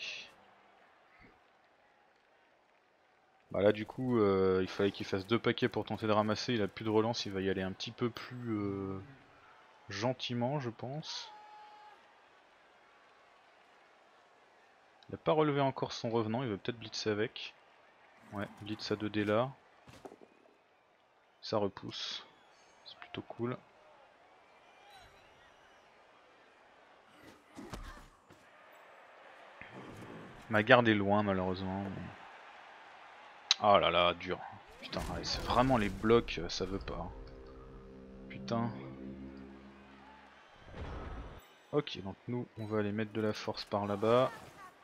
Speaker 1: Bah là du coup euh, il fallait qu'il fasse deux paquets pour tenter de ramasser, il a plus de relance, il va y aller un petit peu plus euh, gentiment je pense. Il n'a pas relevé encore son revenant, il va peut-être blitzer avec. Ouais, blitz à deux D là. Ça repousse. C'est plutôt cool. Ma garde est loin malheureusement. Mais... Ah là là, dur. Putain, ouais, c'est vraiment les blocs, ça veut pas. Putain. Ok, donc nous, on va aller mettre de la force par là-bas.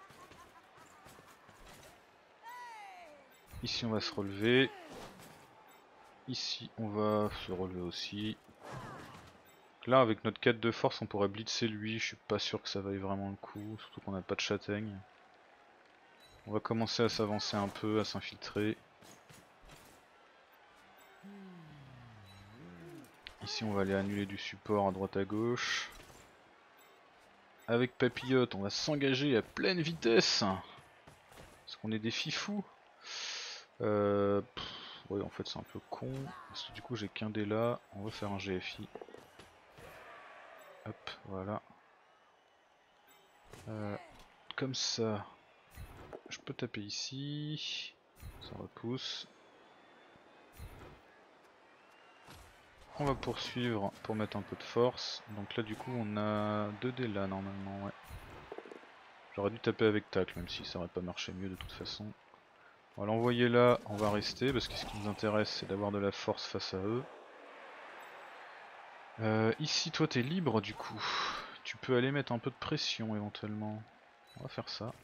Speaker 1: Ici, on va se relever. Ici, on va se relever aussi. Là, avec notre quatre de force, on pourrait blitzer lui. Je suis pas sûr que ça vaille vraiment le coup, surtout qu'on n'a pas de châtaigne. On va commencer à s'avancer un peu, à s'infiltrer. Ici, on va aller annuler du support à droite à gauche. Avec Papillote, on va s'engager à pleine vitesse. Parce qu'on est des fifous. Euh, pff, ouais, en fait, c'est un peu con. Parce que du coup, j'ai qu'un dé là. On va faire un G F I. Hop, voilà. Euh, comme ça, je peux taper ici. Ça repousse. On va poursuivre pour mettre un peu de force. Donc là, du coup, on a deux dés là normalement. Ouais. J'aurais dû taper avec tac, même si ça aurait pas marché mieux de toute façon. On va l'envoyer là, on va rester parce que ce qui nous intéresse, c'est d'avoir de la force face à eux. Euh, ici, toi, t'es libre du coup. Tu peux aller mettre un peu de pression éventuellement. On va faire ça.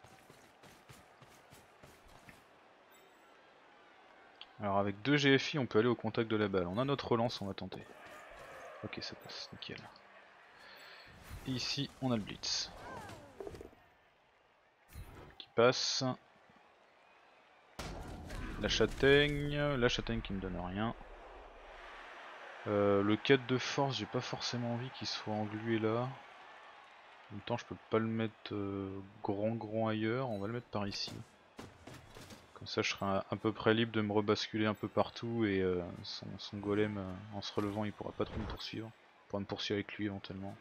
Speaker 1: Alors avec deux G F I, on peut aller au contact de la balle. On a notre relance, on va tenter. Ok, ça passe, nickel. Et ici, on a le blitz. Qui passe. La châtaigne, la châtaigne qui me donne rien. Euh, le quatre de force, j'ai pas forcément envie qu'il soit englué là. En même temps, je peux pas le mettre euh, grand grand ailleurs, on va le mettre par ici. Comme ça, je serai à, à peu près libre de me rebasculer un peu partout et euh, son, son golem, euh, en se relevant, il pourra pas trop me poursuivre. Il pourra me poursuivre avec lui éventuellement.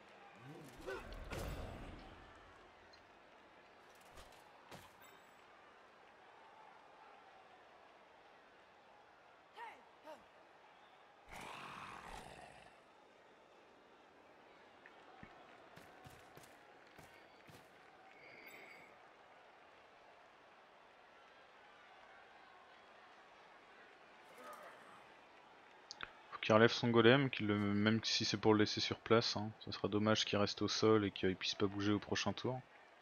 Speaker 1: Qu'il relève son golem, qu'il le, même si c'est pour le laisser sur place, hein. Ce sera dommage qu'il reste au sol et qu'il puisse pas bouger au prochain tour.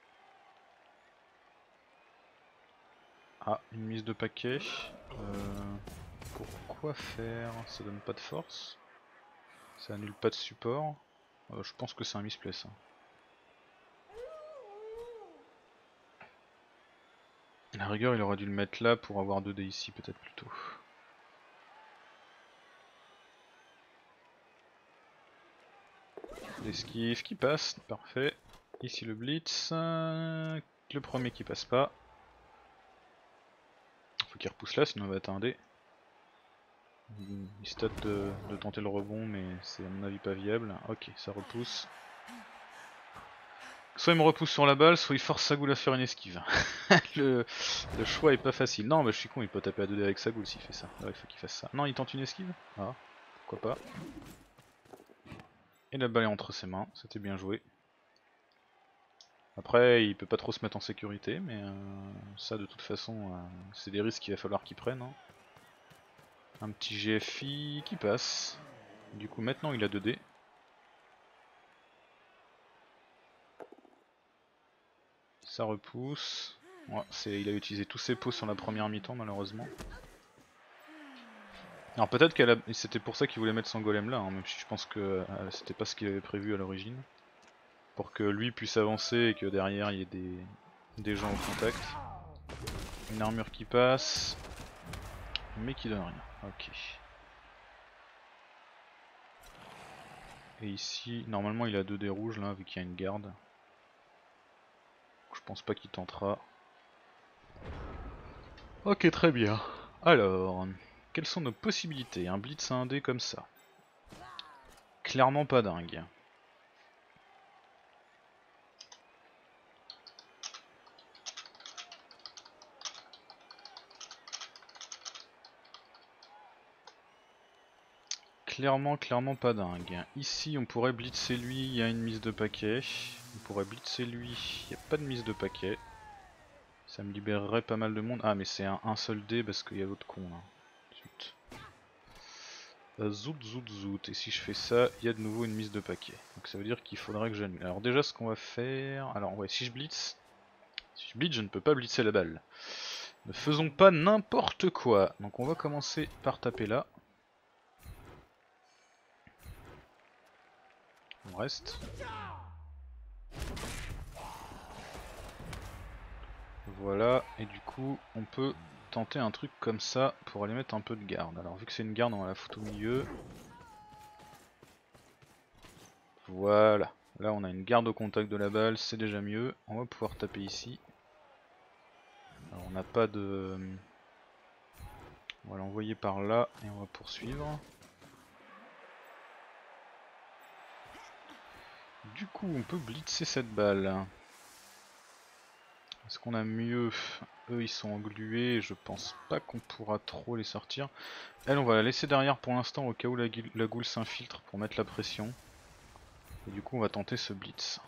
Speaker 1: Ah, une mise de paquet. Euh, pourquoi faire? Ça donne pas de force. Ça annule pas de support. Euh, je pense que c'est un misplay ça. À la rigueur, il aurait dû le mettre là pour avoir deux dés ici peut-être plutôt. L'esquive qui passe, parfait. Ici le blitz. Euh, le premier qui passe pas. Faut qu'il repousse là, sinon il va être un dé. Il se tâte de, de tenter le rebond, mais c'est à mon avis pas viable. Ok, ça repousse. Soit il me repousse sur la balle, soit il force Sagoul à faire une esquive. le, le choix est pas facile. Non, bah je suis con, il peut taper à deux dés avec Sagoul s'il fait ça. Ouais, il faut qu'il fasse ça. Non, il tente une esquive. Ah, pourquoi pas. Et la balle est entre ses mains, c'était bien joué. Après, il peut pas trop se mettre en sécurité, mais euh, ça de toute façon, euh, c'est des risques qu'il va falloir qu'il prenne. Hein. Un petit G F I qui passe. Du coup, maintenant il a deux dés. Ça repousse. Ouais, il a utilisé tous ses pots sur la première mi-temps malheureusement. Alors peut-être que a... c'était pour ça qu'il voulait mettre son golem là, hein, même si je pense que euh, c'était pas ce qu'il avait prévu à l'origine. Pour que lui puisse avancer et que derrière il y ait des, des gens au contact. Une armure qui passe, mais qui donne rien. Ok. Et ici, normalement il a deux dés rouges là, vu qu'il y a une garde. Je pense pas qu'il tentera. Ok, très bien. Alors, quelles sont nos possibilités? Un blitz à un dé comme ça. Clairement pas dingue. Clairement, clairement pas dingue. Ici, on pourrait blitzer lui, il y a une mise de paquet. On pourrait blitzer lui, il n'y a pas de mise de paquet. Ça me libérerait pas mal de monde. Ah mais c'est un, un seul dé parce qu'il y a l'autre con là. Zut. Euh, zout zout zout. Et si je fais ça, il y a de nouveau une mise de paquet. Donc ça veut dire qu'il faudrait que j'annule. Alors déjà ce qu'on va faire... Alors ouais, si je blitz... Si je blitz, je ne peux pas blitzer la balle. Ne faisons pas n'importe quoi. Donc on va commencer par taper là. On reste. Voilà, et du coup on peut tenter un truc comme ça pour aller mettre un peu de garde. Alors vu que c'est une garde, on va la foutre au milieu. Voilà, là on a une garde au contact de la balle, c'est déjà mieux. On va pouvoir taper ici. Alors on n'a pas de... On va l'envoyer par là et on va poursuivre. Du coup on peut blitzer cette balle. Est-ce qu'on a mieux? Eux ils sont englués, je pense pas qu'on pourra trop les sortir. Elle on va la laisser derrière pour l'instant au cas où la, la goule s'infiltre pour mettre la pression. Et du coup on va tenter ce blitz.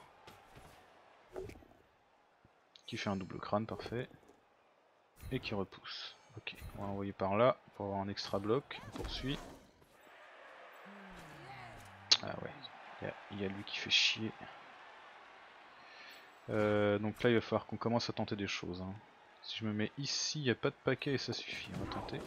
Speaker 1: Qui fait un double crâne, parfait. Et qui repousse. Ok, on va l'envoyer par là pour avoir un extra bloc. On poursuit. Ah ouais, il y a, il y a lui qui fait chier. Euh, donc là il va falloir qu'on commence à tenter des choses. Hein. Si je me mets ici, il n'y a pas de paquet et ça suffit, on va tenter.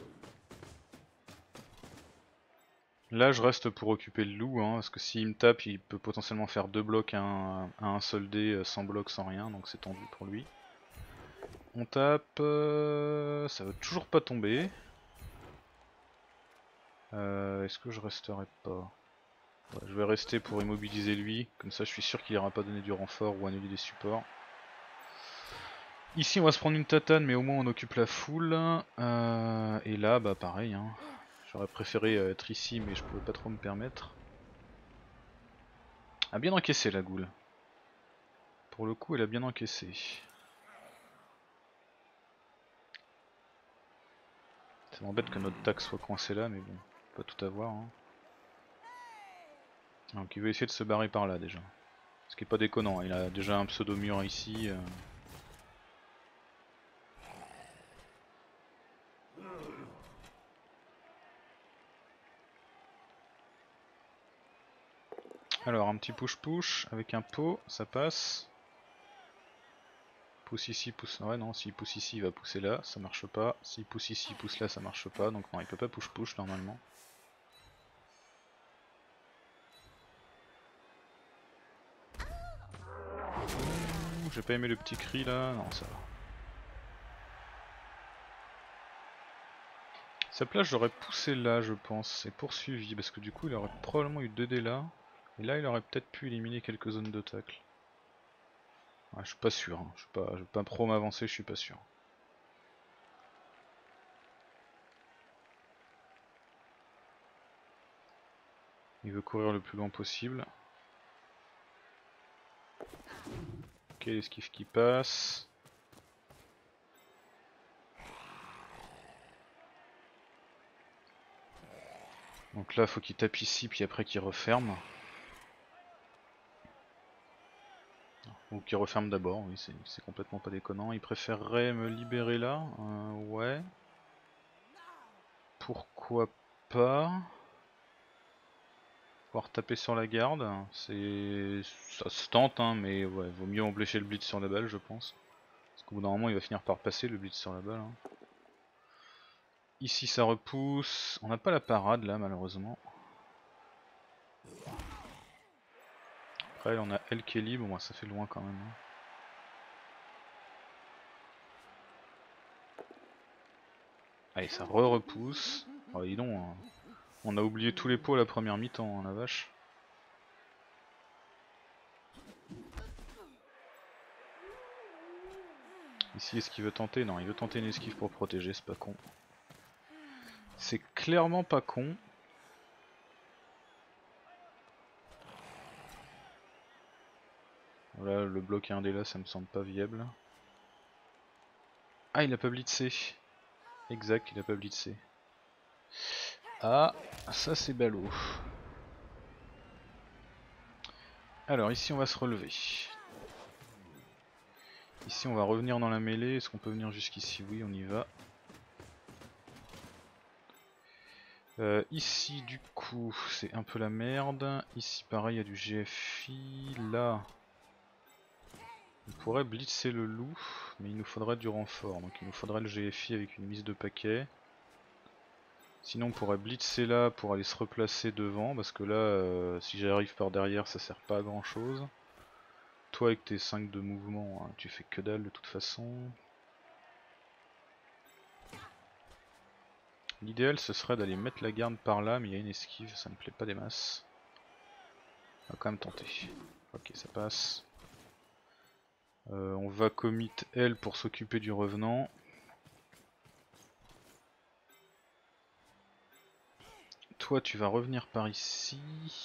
Speaker 1: Là je reste pour occuper le loup, hein, parce que s'il me tape, il peut potentiellement faire deux blocs à un, à un seul dé, sans bloc, sans rien, donc c'est tendu pour lui. On tape, euh, ça veut toujours pas tomber. Euh, Est-ce que je resterai pas? Ouais, je vais rester pour immobiliser lui, comme ça je suis sûr qu'il n'ira pas donner du renfort ou annuler des supports. Ici on va se prendre une tatane mais au moins on occupe la foule. Euh, et là bah pareil, hein. J'aurais préféré être ici mais je pouvais pas trop me permettre. A bien encaissé la goule. Pour le coup elle a bien encaissé. Ça m'embête que notre taxe soit coincé là mais bon, pas tout avoir. Hein. Donc il veut essayer de se barrer par là déjà. Ce qui est pas déconnant, il a déjà un pseudo mur ici. Euh... Alors un petit push-push avec un pot, ça passe. Pousse ici, pousse... Ouais non, s'il pousse ici, il va pousser là, ça marche pas. S'il pousse ici, il pousse là, ça marche pas. Donc non, il peut pas push-push normalement. J'ai pas aimé le petit cri là, non ça va. Sa place j'aurais poussé là je pense, et poursuivi, parce que du coup il aurait probablement eu deux dés là. Et là il aurait peut-être pu éliminer quelques zones de tacle. Ouais, je suis pas sûr, hein. je, suis pas, je vais pas trop m'avancer, je suis pas sûr. Il veut courir le plus loin possible. Ok, l'esquive qui passe. Donc là faut qu'il tape ici puis après qu'il referme. Ou qu'il referme d'abord, oui c'est complètement pas déconnant. Il préférerait me libérer là, euh, ouais. Pourquoi pas. Pouvoir taper sur la garde, c'est ça se tente hein, mais ouais, vaut mieux emblécher le blitz sur la balle je pense. Parce qu'au bout d'un moment il va finir par passer le blitz sur la balle. Hein. Ici ça repousse, on n'a pas la parade là malheureusement. Après on a elle qui est libre, moi ça fait loin quand même. Hein. Allez ça re-repousse. Oh, dis donc, hein. On a oublié tous les pots à la première mi-temps, hein, la vache. Ici est-ce qu'il veut tenter? Non, il veut tenter une esquive pour protéger, c'est pas con. C'est clairement pas con. Voilà, le bloc un dé là, ça me semble pas viable. Ah, il a pas blitzé. Exact, il a pas blitzé. Ah, ça c'est ballot. Alors ici on va se relever. Ici on va revenir dans la mêlée, est-ce qu'on peut venir jusqu'ici? Oui, on y va. Euh, ici du coup c'est un peu la merde, ici pareil il y a du G F I, là on pourrait blitzer le loup, mais il nous faudrait du renfort, donc il nous faudrait le G F I avec une mise de paquet. Sinon on pourrait blitzer là pour aller se replacer devant, parce que là euh, si j'arrive par derrière ça sert pas à grand chose. Toi avec tes cinq de mouvement, hein, tu fais que dalle de toute façon. L'idéal ce serait d'aller mettre la garde par là, mais il y a une esquive, ça me plaît pas des masses. On va quand même tenter. Ok, ça passe. Euh, on va commit elle pour s'occuper du revenant. Toi tu vas revenir par ici.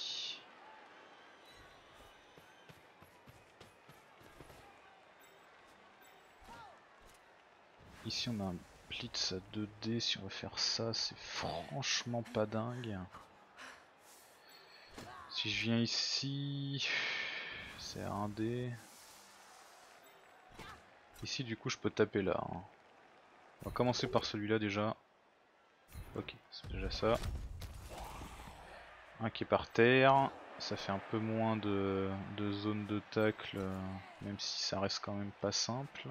Speaker 1: Ici on a un blitz à deux D, si on veut faire ça c'est franchement pas dingue. Si je viens ici, c'est à un D. Ici du coup je peux taper là. Hein. On va commencer par celui-là déjà. Ok, c'est déjà ça. Un qui est par terre, ça fait un peu moins de, de zone de tacle, même si ça reste quand même pas simple.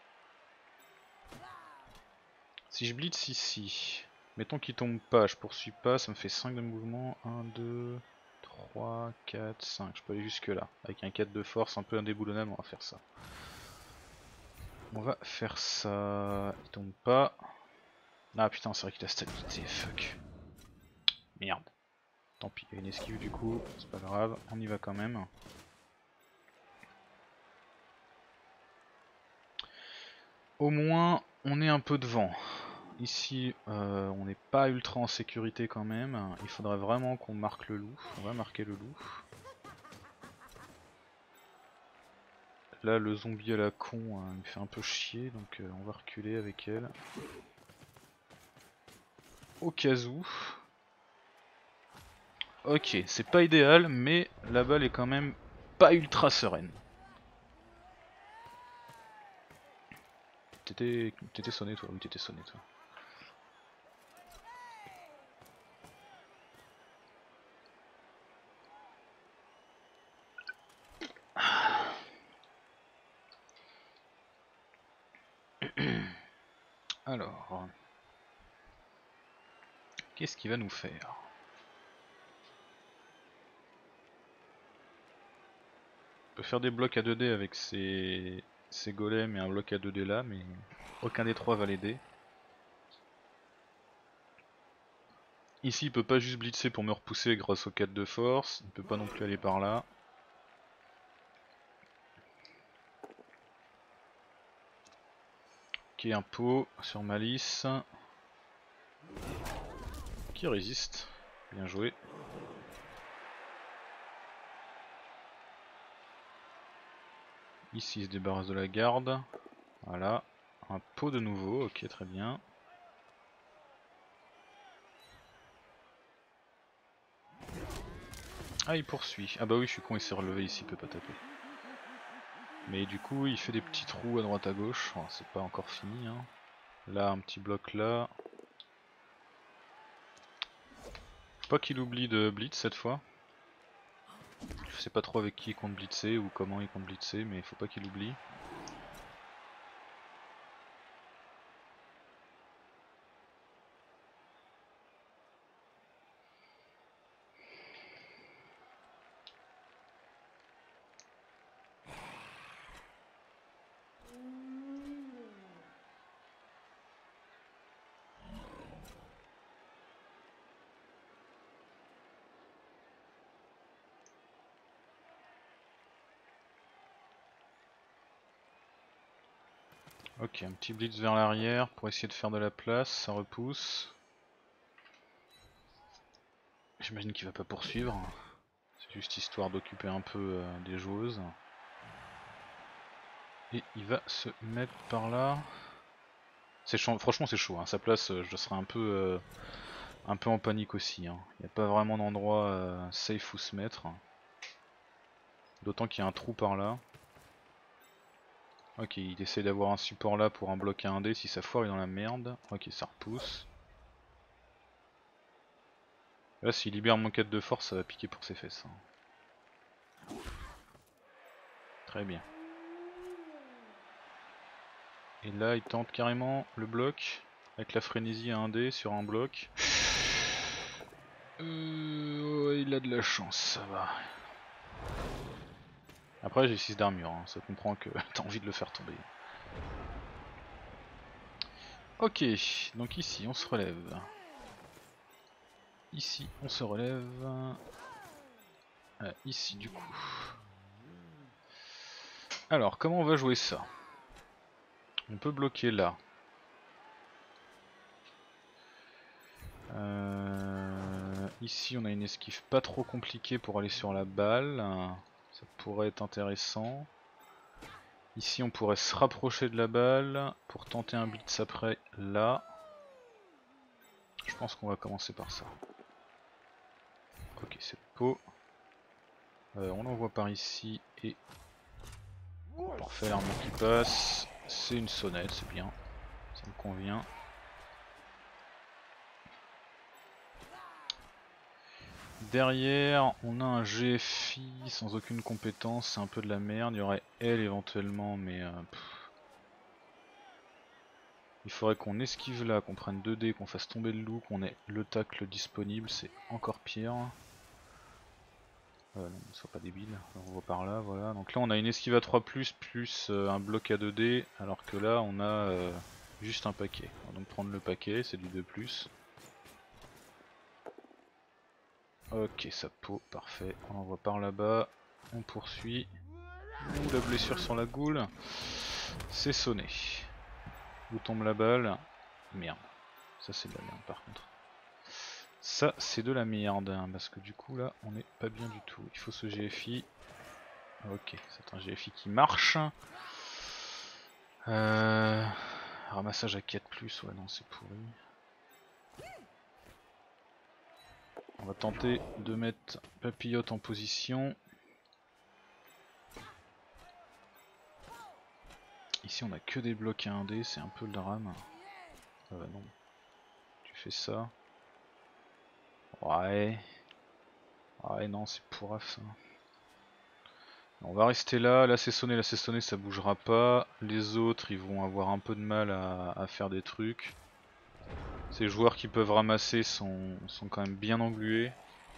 Speaker 1: Si je blitz ici, mettons qu'il tombe pas, je poursuis pas, ça me fait cinq de mouvement, un, deux, trois, quatre, cinq, je peux aller jusque là. Avec un quatre de force un peu indéboulonnable, on va faire ça. On va faire ça, il tombe pas. Ah putain c'est vrai qu'il a stabilité, fuck. Merde. Tant pis, il y a une esquive du coup, c'est pas grave, on y va quand même. Au moins, on est un peu devant. Ici, euh, on n'est pas ultra en sécurité quand même. Il faudrait vraiment qu'on marque le loup. On va marquer le loup. Là, le zombie à la con hein, il me fait un peu chier, donc euh, on va reculer avec elle. Au cas où. Ok, c'est pas idéal, mais la balle est quand même pas ultra sereine. T'étais sonné toi? Oui, t'étais sonné toi. Alors, qu'est-ce qu'il va nous faire? On peut faire des blocs à deux D avec ces, ces golems et un bloc à deux D là, mais aucun des trois va l'aider. Ici il peut pas juste blitzer pour me repousser grâce au quatre de force, il peut pas non plus aller par là. Ok, un pot sur Malice. Qui résiste, bien joué. Ici il se débarrasse de la garde. Voilà, un pot de nouveau, ok très bien. Ah il poursuit, ah bah oui je suis con, il s'est relevé ici, il peut pas taper. Mais du coup il fait des petits trous à droite à gauche, oh, c'est pas encore fini hein. Là un petit bloc là. Faut pas qu'il oublie de blitz cette fois. Je sais pas trop avec qui il compte blitzer ou comment il compte blitzer, mais faut pas qu'il oublie. Ok, un petit blitz vers l'arrière pour essayer de faire de la place, ça repousse. J'imagine qu'il va pas poursuivre. C'est juste histoire d'occuper un peu euh, des joueuses. Et il va se mettre par là. C'est chaud, franchement c'est chaud, hein. Sa place je serais un peu, euh, un peu en panique aussi. Hein. Il n'y a pas vraiment d'endroit euh, safe où se mettre. D'autant qu'il y a un trou par là. Ok, il essaie d'avoir un support là pour un bloc à un dé, si ça foire il est dans la merde. Ok, ça repousse. Là s'il libère mon quatre de force ça va piquer pour ses fesses. Très bien. Et là il tente carrément le bloc avec la frénésie à un dé sur un bloc. Euh, ouais, il a de la chance, ça va. Après j'ai six d'armure, hein, ça comprend que t'as envie de le faire tomber. Ok, donc ici on se relève. Ici on se relève. Euh, ici du coup. Alors comment on va jouer ça? On peut bloquer là. Euh, ici on a une esquive pas trop compliquée pour aller sur la balle. Ça pourrait être intéressant. Ici on pourrait se rapprocher de la balle pour tenter un blitz après là. Je pense qu'on va commencer par ça. Ok, c'est pot. Euh, on l'envoie par ici et... Parfait, l'armure qui passe. C'est une sonnette, c'est bien. Ça me convient. Derrière, on a un G F I sans aucune compétence, c'est un peu de la merde. Il y aurait elle éventuellement, mais... Euh, il faudrait qu'on esquive là, qu'on prenne deux dés, qu'on fasse tomber le loup, qu'on ait le tacle disponible, c'est encore pire. Euh, non, ne sois pas débile, on voit par là, voilà. Donc là on a une esquive à trois plus, plus euh, un bloc à deux dés, alors que là on a euh, juste un paquet. On va donc prendre le paquet, c'est du deux plus. Ok, ça peau, parfait. On l'envoie par là-bas, on poursuit. Ouh, la blessure sur la goule, c'est sonné. Où tombe la balle? Merde, ça c'est de la merde par contre. Ça c'est de la merde, hein, parce que du coup là on est pas bien du tout. Il faut ce G F I. Ok, c'est un G F I qui marche. Euh... Ramassage à quatre plus, ouais non c'est pourri. On va tenter de mettre Papillote en position. Ici on a que des blocs à un dé, c'est un peu le drame. Euh, non. Tu fais ça. Ouais. Ouais non c'est pourraf ça. On va rester là, là c'est sonné, là c'est sonné, ça bougera pas. Les autres ils vont avoir un peu de mal à, à faire des trucs. Ces joueurs qui peuvent ramasser sont, sont quand même bien englués.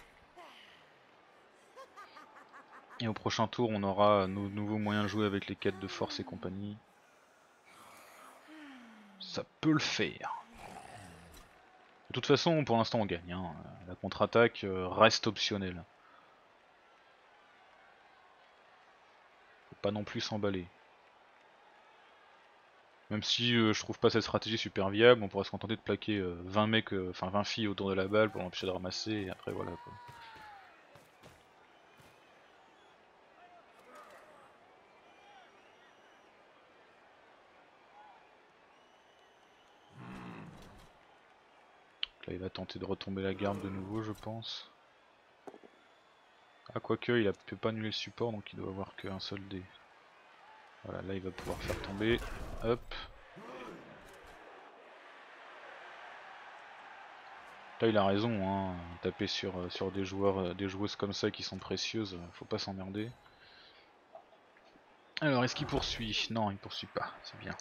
Speaker 1: Et au prochain tour on aura nos nouveaux moyens de jouer avec les quêtes de force et compagnie. Ça peut le faire. De toute façon pour l'instant on gagne, hein. La contre-attaque reste optionnelle. Faut pas non plus s'emballer. Même si euh, je trouve pas cette stratégie super viable, on pourrait se contenter de plaquer euh, vingt mecs, euh, enfin vingt filles autour de la balle pour l'empêcher de ramasser et après voilà quoi. Là il va tenter de retomber la garde de nouveau je pense. Ah quoique il a, peut pas annuler le support donc il doit avoir qu'un seul dé. Voilà là il va pouvoir faire tomber. Hop. Là il a raison, hein. Taper sur, sur des joueurs, des joueuses comme ça qui sont précieuses, faut pas s'emmerder. Alors est-ce qu'il poursuit? Non il poursuit pas, c'est bien.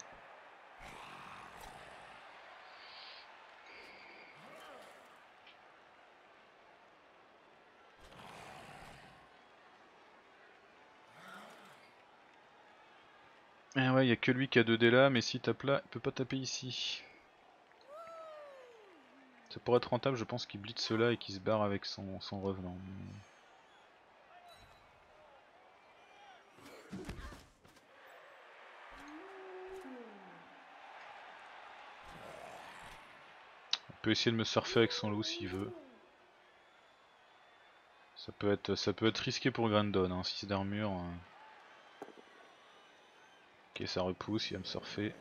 Speaker 1: Eh ouais, y a que lui qui a deux dés là, mais s'il tape là, il peut pas taper ici. Ça pourrait être rentable, je pense qu'il blitz là et qu'il se barre avec son, son revenant. Il peut essayer de me surfer avec son loup s'il veut. Ça peut être, ça peut être risqué pour Grandon, hein, six d'armure. Hein. Ok, ça repousse, il va me surfer.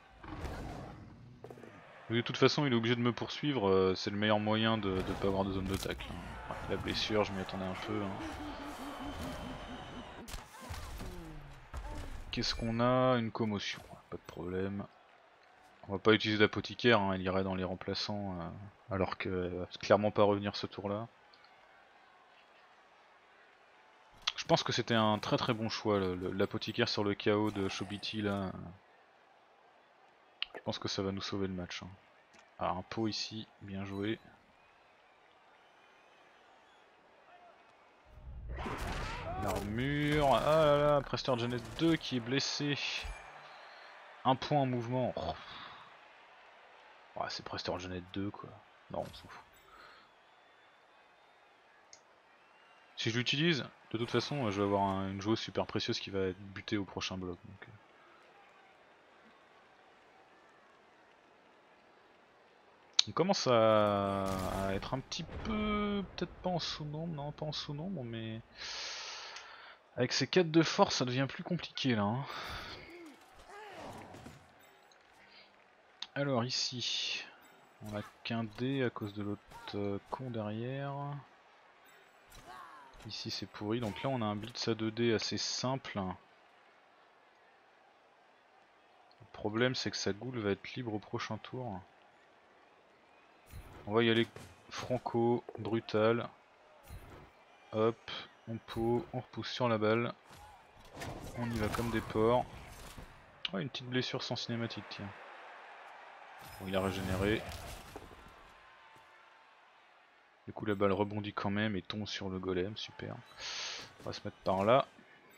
Speaker 1: De toute façon, il est obligé de me poursuivre, euh, c'est le meilleur moyen de ne pas avoir de zone de tacle. Hein. Enfin, la blessure, je m'y attendais un peu. Hein. Qu'est-ce qu'on a? Une commotion, pas de problème. On va pas utiliser d'apothicaire, hein, elle irait dans les remplaçants, euh, alors qu'elle va clairement pas revenir ce tour là. Je pense que c'était un très très bon choix, l'apothicaire sur le K O de Shobiti là. Je pense que ça va nous sauver le match. Hein. Ah, un pot ici, bien joué. L'armure, ah là là, Prester Janet deux qui est blessé. Un point en mouvement. Oh. Ouais, c'est Prester Janet deux quoi. Non, on s'en fout. Si je l'utilise, de toute façon, je vais avoir un, une joueuse super précieuse qui va être butée au prochain bloc. Donc. On commence à, à être un petit peu, peut-être pas en sous-nombre, non pas en sous-nombre, mais avec ces quatre de force ça devient plus compliqué là. Hein. Alors ici, on a qu'un dé à cause de l'autre euh, con derrière. Ici c'est pourri, donc là on a un blitz à deux dés assez simple. Le problème c'est que sa goule va être libre au prochain tour. On va y aller franco, brutal. Hop, on pot, on repousse sur la balle. On y va comme des porcs. Oh, une petite blessure sans cinématique, tiens. Bon, il a régénéré. Du coup la balle rebondit quand même et tombe sur le golem, super. On va se mettre par là.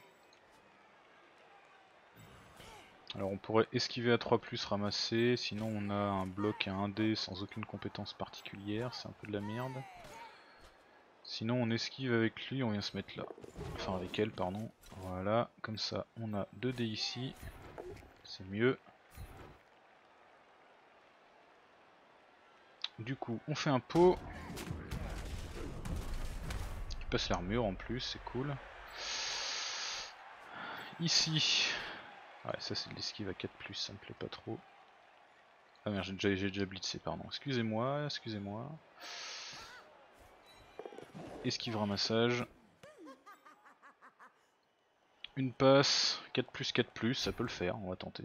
Speaker 1: Alors on pourrait esquiver à trois plus, ramasser, sinon on a un bloc à un dé sans aucune compétence particulière, c'est un peu de la merde. Sinon on esquive avec lui, on vient se mettre là. Enfin avec elle, pardon. Voilà, comme ça on a deux dés ici, c'est mieux. Du coup on fait un pot. Qui passe l'armure en plus, c'est cool. Ici... Ouais, ça c'est de l'esquive à quatre plus, ça me plaît pas trop. Ah merde, j'ai déjà, j'ai déjà blitzé, pardon. Excusez-moi, excusez-moi. Esquive ramassage. Une passe, quatre plus, quatre plus, ça peut le faire, on va tenter.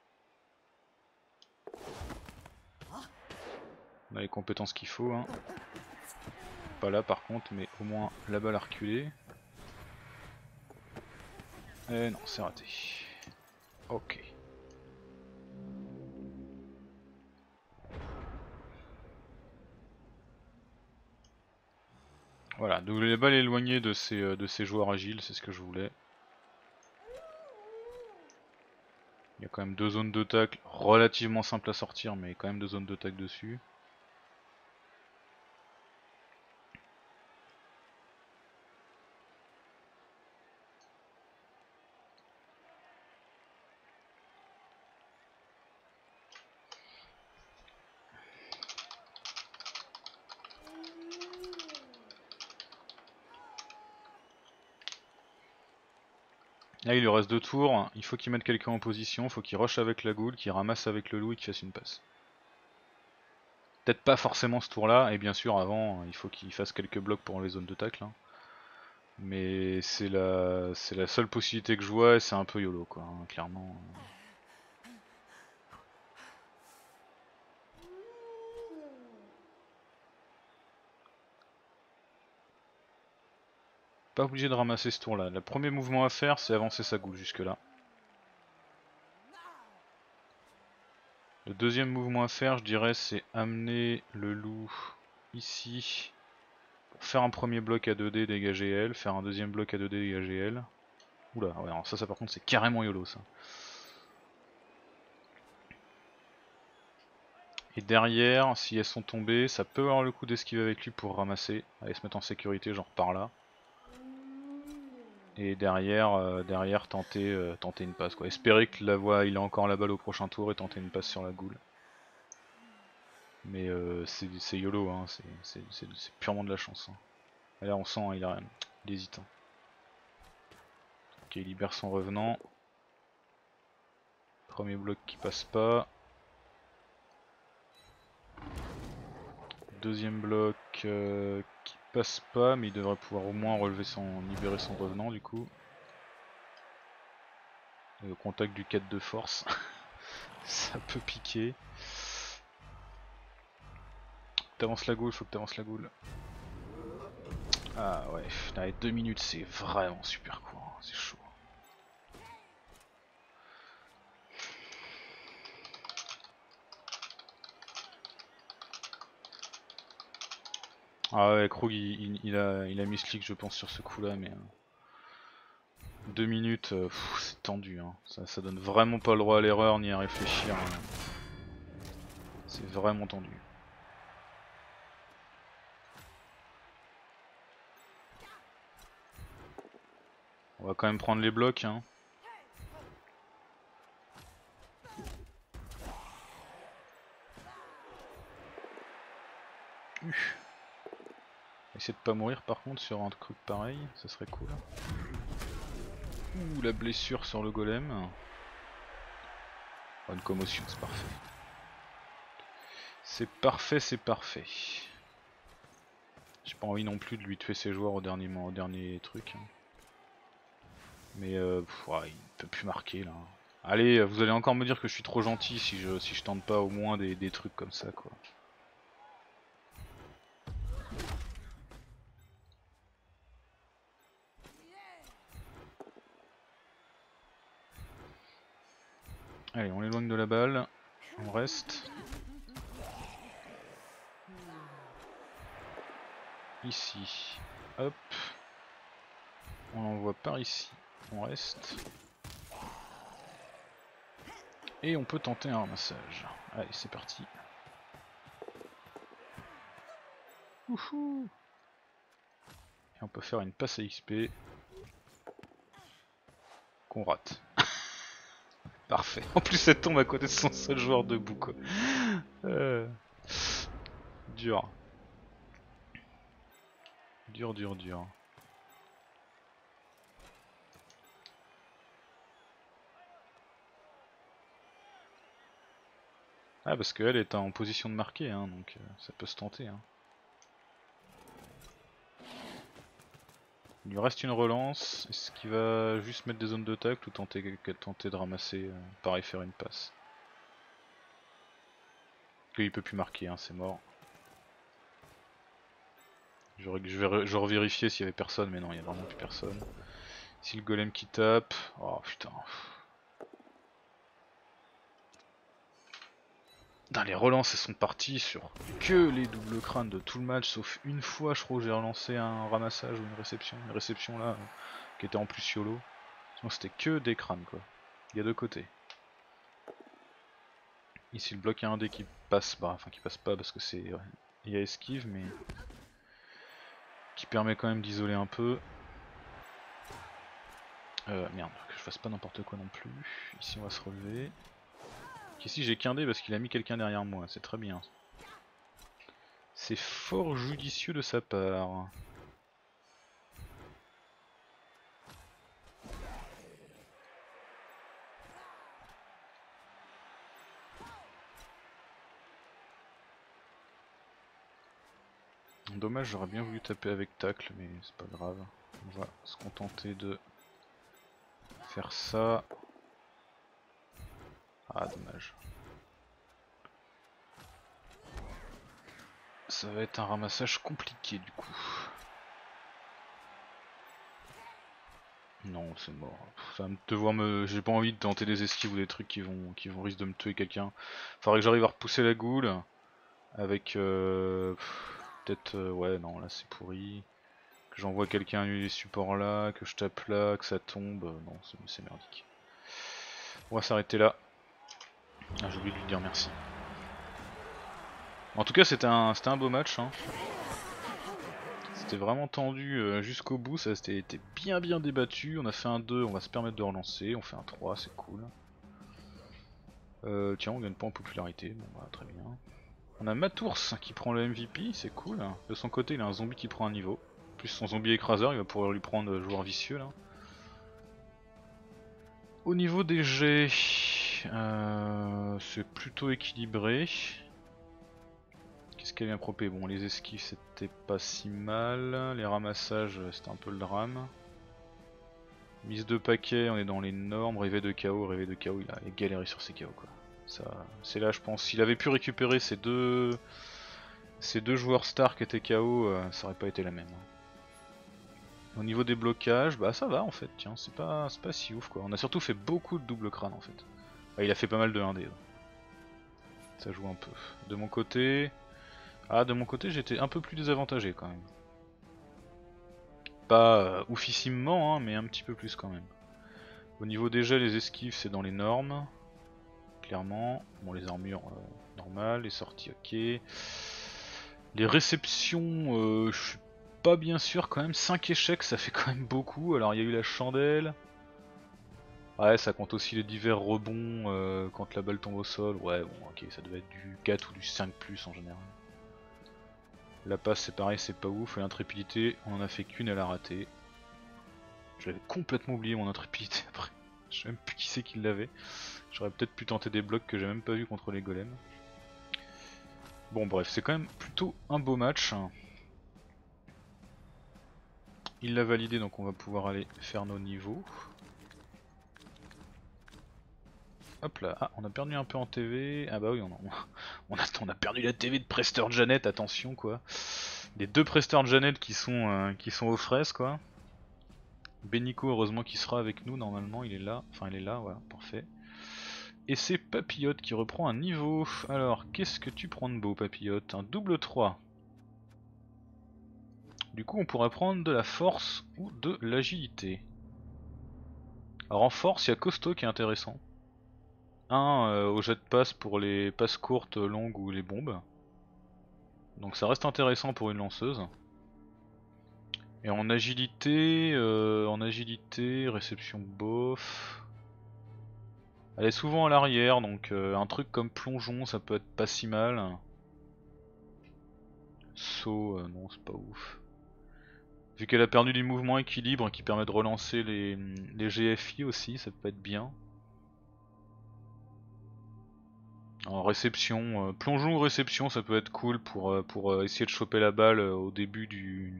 Speaker 1: On a les compétences qu'il faut. Hein. Pas là par contre, mais au moins la balle a reculé. Eh non, c'est raté. Ok. Voilà, donc les balles éloignées de ces, de ces joueurs agiles, c'est ce que je voulais. Il y a quand même deux zones de tacle relativement simples à sortir, mais quand même deux zones de tacle dessus. Là il lui reste deux tours, il faut qu'il mette quelqu'un en position, il faut qu'il rush avec la goule, qu'il ramasse avec le loup et qu'il fasse une passe. Peut-être pas forcément ce tour là, et bien sûr avant il faut qu'il fasse quelques blocs pour les zones de tacle. Hein. Mais c'est la, c'est la seule possibilité que je vois et c'est un peu YOLO quoi, hein, clairement. Pas obligé de ramasser ce tour là, le premier mouvement à faire c'est avancer sa goule jusque là. Le deuxième mouvement à faire je dirais c'est amener le loup ici. Pour faire un premier bloc à deux dés, dégager elle, faire un deuxième bloc à deux dés, dégager elle. Oula, ouais, alors ça, ça par contre c'est carrément YOLO ça. Et derrière, si elles sont tombées, ça peut avoir le coup d'esquive avec lui pour ramasser. Allez se mettre en sécurité, genre par là. Et derrière, euh, derrière tenter, euh, tenter une passe quoi. Espérer que la voie, il a encore la balle au prochain tour et tenter une passe sur la goule. Mais euh, c'est YOLO, hein, c'est purement de la chance. Hein. Et là on sent, hein, il, a, il hésite. Hein. Ok, il libère son revenant. Premier bloc qui passe pas. Deuxième bloc euh, qui passe pas, mais il devrait pouvoir au moins relever son, libérer son revenant du coup. Et au contact du quatre de force, ça peut piquer. T'avances la goule, faut que t'avances la goule. Ah ouais, allez, deux minutes c'est vraiment super court, c'est chaud. Ah ouais, Krug il, il, il a, il a mis slick je pense sur ce coup là, mais... Euh, deux minutes, euh, c'est tendu, hein. ça, ça donne vraiment pas le droit à l'erreur ni à réfléchir. Hein. C'est vraiment tendu. On va quand même prendre les blocs. Hein. Uf. Essayer de pas mourir par contre sur un truc pareil, ça serait cool. Ouh, la blessure sur le golem. Oh, une commotion, c'est parfait. C'est parfait, c'est parfait. J'ai pas envie non plus de lui tuer ses joueurs au dernier, au dernier truc. Mais euh, pff, ouais, il peut plus marquer là. Allez, vous allez encore me dire que je suis trop gentil si je, si je tente pas au moins des, des trucs comme ça quoi. Allez, on éloigne de la balle, on reste. Ici, hop. On l'envoie par ici, on reste. Et on peut tenter un ramassage. Allez, c'est parti. Wouhou. Et on peut faire une passe à X P. Qu'on rate. Parfait. En plus, ça tombe à côté de son seul joueur debout quoi. Euh... Dur. Dur, dur, dur. Ah, parce qu'elle est en position de marquer, hein, donc euh, ça peut se tenter. Hein. Il lui reste une relance. Est-ce qu'il va juste mettre des zones de tacle ou tenter, tenter de ramasser, euh, pareil, faire une passe? Qu'il peut plus marquer, hein, c'est mort. Je vais, je vais revérifier s'il y avait personne, mais non, il n'y a vraiment plus personne. Si le golem qui tape. Oh putain. Dans les relances elles sont parties sur que les doubles crânes de tout le match, sauf une fois je crois que j'ai relancé un ramassage ou une réception. Une réception là, euh, qui était en plus YOLO. Sinon c'était que des crânes quoi. Il y a deux côtés. Ici le bloc a un dé qui passe, bah enfin qui passe pas parce que c'est. Ouais, il y a esquive mais. Qui permet quand même d'isoler un peu. Euh, merde, que je fasse pas n'importe quoi non plus. Ici on va se relever. Ici j'ai qu'un dé parce qu'il a mis quelqu'un derrière moi, c'est très bien. C'est fort judicieux de sa part. Dommage, j'aurais bien voulu taper avec tacle, mais c'est pas grave. On va se contenter de faire ça. Ah, dommage. Ça va être un ramassage compliqué du coup. Non, c'est mort. Ça va me devoir me. J'ai pas envie de tenter des esquives ou des trucs qui vont qui vont risquer de me tuer quelqu'un. Faudrait que j'arrive à repousser la goule avec euh... peut-être euh... ouais non là c'est pourri. Que j'envoie quelqu'un à les supports là, que je tape là, que ça tombe. Non, c'est merdique. On va s'arrêter là. Ah, j'ai oublié de lui dire merci. En tout cas c'était un, c'était un beau match. Hein. C'était vraiment tendu euh, jusqu'au bout, ça c'était bien bien débattu. On a fait un deux, on va se permettre de relancer. On fait un trois, c'est cool. Euh, tiens, on gagne pas en popularité, bon bah très bien. On a Matours qui prend le M V P, c'est cool. De son côté il a un zombie qui prend un niveau. Plus son zombie écraseur, il va pouvoir lui prendre le joueur vicieux là. Au niveau des jets, euh, c'est plutôt équilibré. Qu'est-ce qu'elle vient propé? Bon, les esquives c'était pas si mal, les ramassages c'était un peu le drame. Mise de paquet, on est dans les normes, rêver de K O, rêver de K O, il a galéré sur ses K O quoi. Ça, c'est là je pense, s'il avait pu récupérer ces deux, ces deux joueurs stars qui étaient K O, euh, ça aurait pas été la même. Au niveau des blocages, bah ça va en fait, tiens, c'est pas, c'est pas si ouf quoi. On a surtout fait beaucoup de double crâne en fait. Bah, il a fait pas mal de un D. Ouais. Ça joue un peu. De mon côté... Ah, de mon côté j'étais un peu plus désavantagé quand même. Pas euh, oufissimement, hein, mais un petit peu plus quand même. Au niveau des jets, les esquives c'est dans les normes. Clairement. Bon, les armures euh, normales, les sorties ok. Les réceptions, euh, je suis pas bien sûr quand même. cinq échecs ça fait quand même beaucoup. Alors il y a eu la chandelle. Ouais, ça compte aussi les divers rebonds euh, quand la balle tombe au sol. Ouais, bon, ok, ça devait être du quatre ou du cinq plus en général. La passe c'est pareil, c'est pas ouf. Et l'intrépidité, on en a fait qu'une, elle a raté. J'avais complètement oublié mon intrépidité après. Je sais même plus qui c'est qui l'avait. J'aurais peut-être pu tenter des blocs que j'ai même pas vu contre les golems. Bon bref, c'est quand même plutôt un beau match. Il l'a validé donc on va pouvoir aller faire nos niveaux. Hop là, ah on a perdu un peu en T V. Ah bah oui on a, on a, on a perdu la T V de Prester Janet, attention quoi. Les deux Prester Janet qui sont, euh, qui sont aux fraises quoi. Benico heureusement qu'il sera avec nous normalement, il est là, enfin il est là, voilà, parfait. Et c'est Papillote qui reprend un niveau. Alors qu'est-ce que tu prends de beau Papillote? Un double trois. Du coup on pourrait prendre de la force ou de l'agilité. Alors en force il y a Costaud qui est intéressant. Un euh, au jet de passe pour les passes courtes, longues ou les bombes. Donc ça reste intéressant pour une lanceuse. Et en agilité, euh, en agilité, réception bof. Elle est souvent à l'arrière, donc euh, un truc comme plongeon ça peut être pas si mal. Saut, euh, non c'est pas ouf. Vu qu'elle a perdu du mouvement équilibre qui permet de relancer les, les G F I aussi, ça peut être bien. En réception, euh, plongeon ou réception ça peut être cool pour, euh, pour euh, essayer de choper la balle euh, au début du...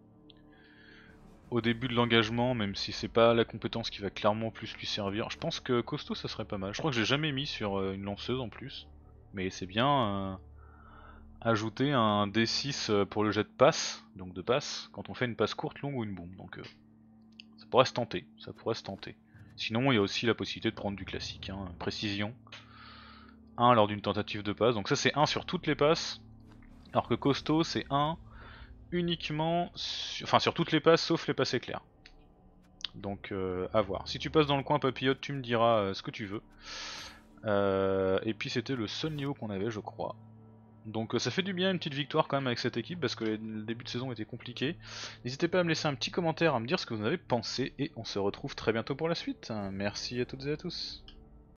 Speaker 1: au début de l'engagement, même si c'est pas la compétence qui va clairement plus lui servir. Je pense que costaud ça serait pas mal. Je crois que j'ai jamais mis sur euh, une lanceuse en plus. Mais c'est bien euh, ajouter un D six pour le jet de passe, donc de passe, quand on fait une passe courte, longue ou une bombe. Donc euh, ça pourrait se tenter, ça pourrait se tenter. Sinon il y a aussi la possibilité de prendre du classique, hein, précision. un lors d'une tentative de passe, donc ça c'est un sur toutes les passes. Alors que costaud c'est un uniquement, sur... enfin sur toutes les passes sauf les passes éclairs. Donc euh, à voir. Si tu passes dans le coin papillote, tu me diras euh, ce que tu veux. Euh, et puis c'était le seul niveau qu'on avait je crois. Donc euh, ça fait du bien une petite victoire quand même avec cette équipe parce que le début de saison était compliqué. N'hésitez pas à me laisser un petit commentaire, à me dire ce que vous en avez pensé et on se retrouve très bientôt pour la suite. Merci à toutes et à tous.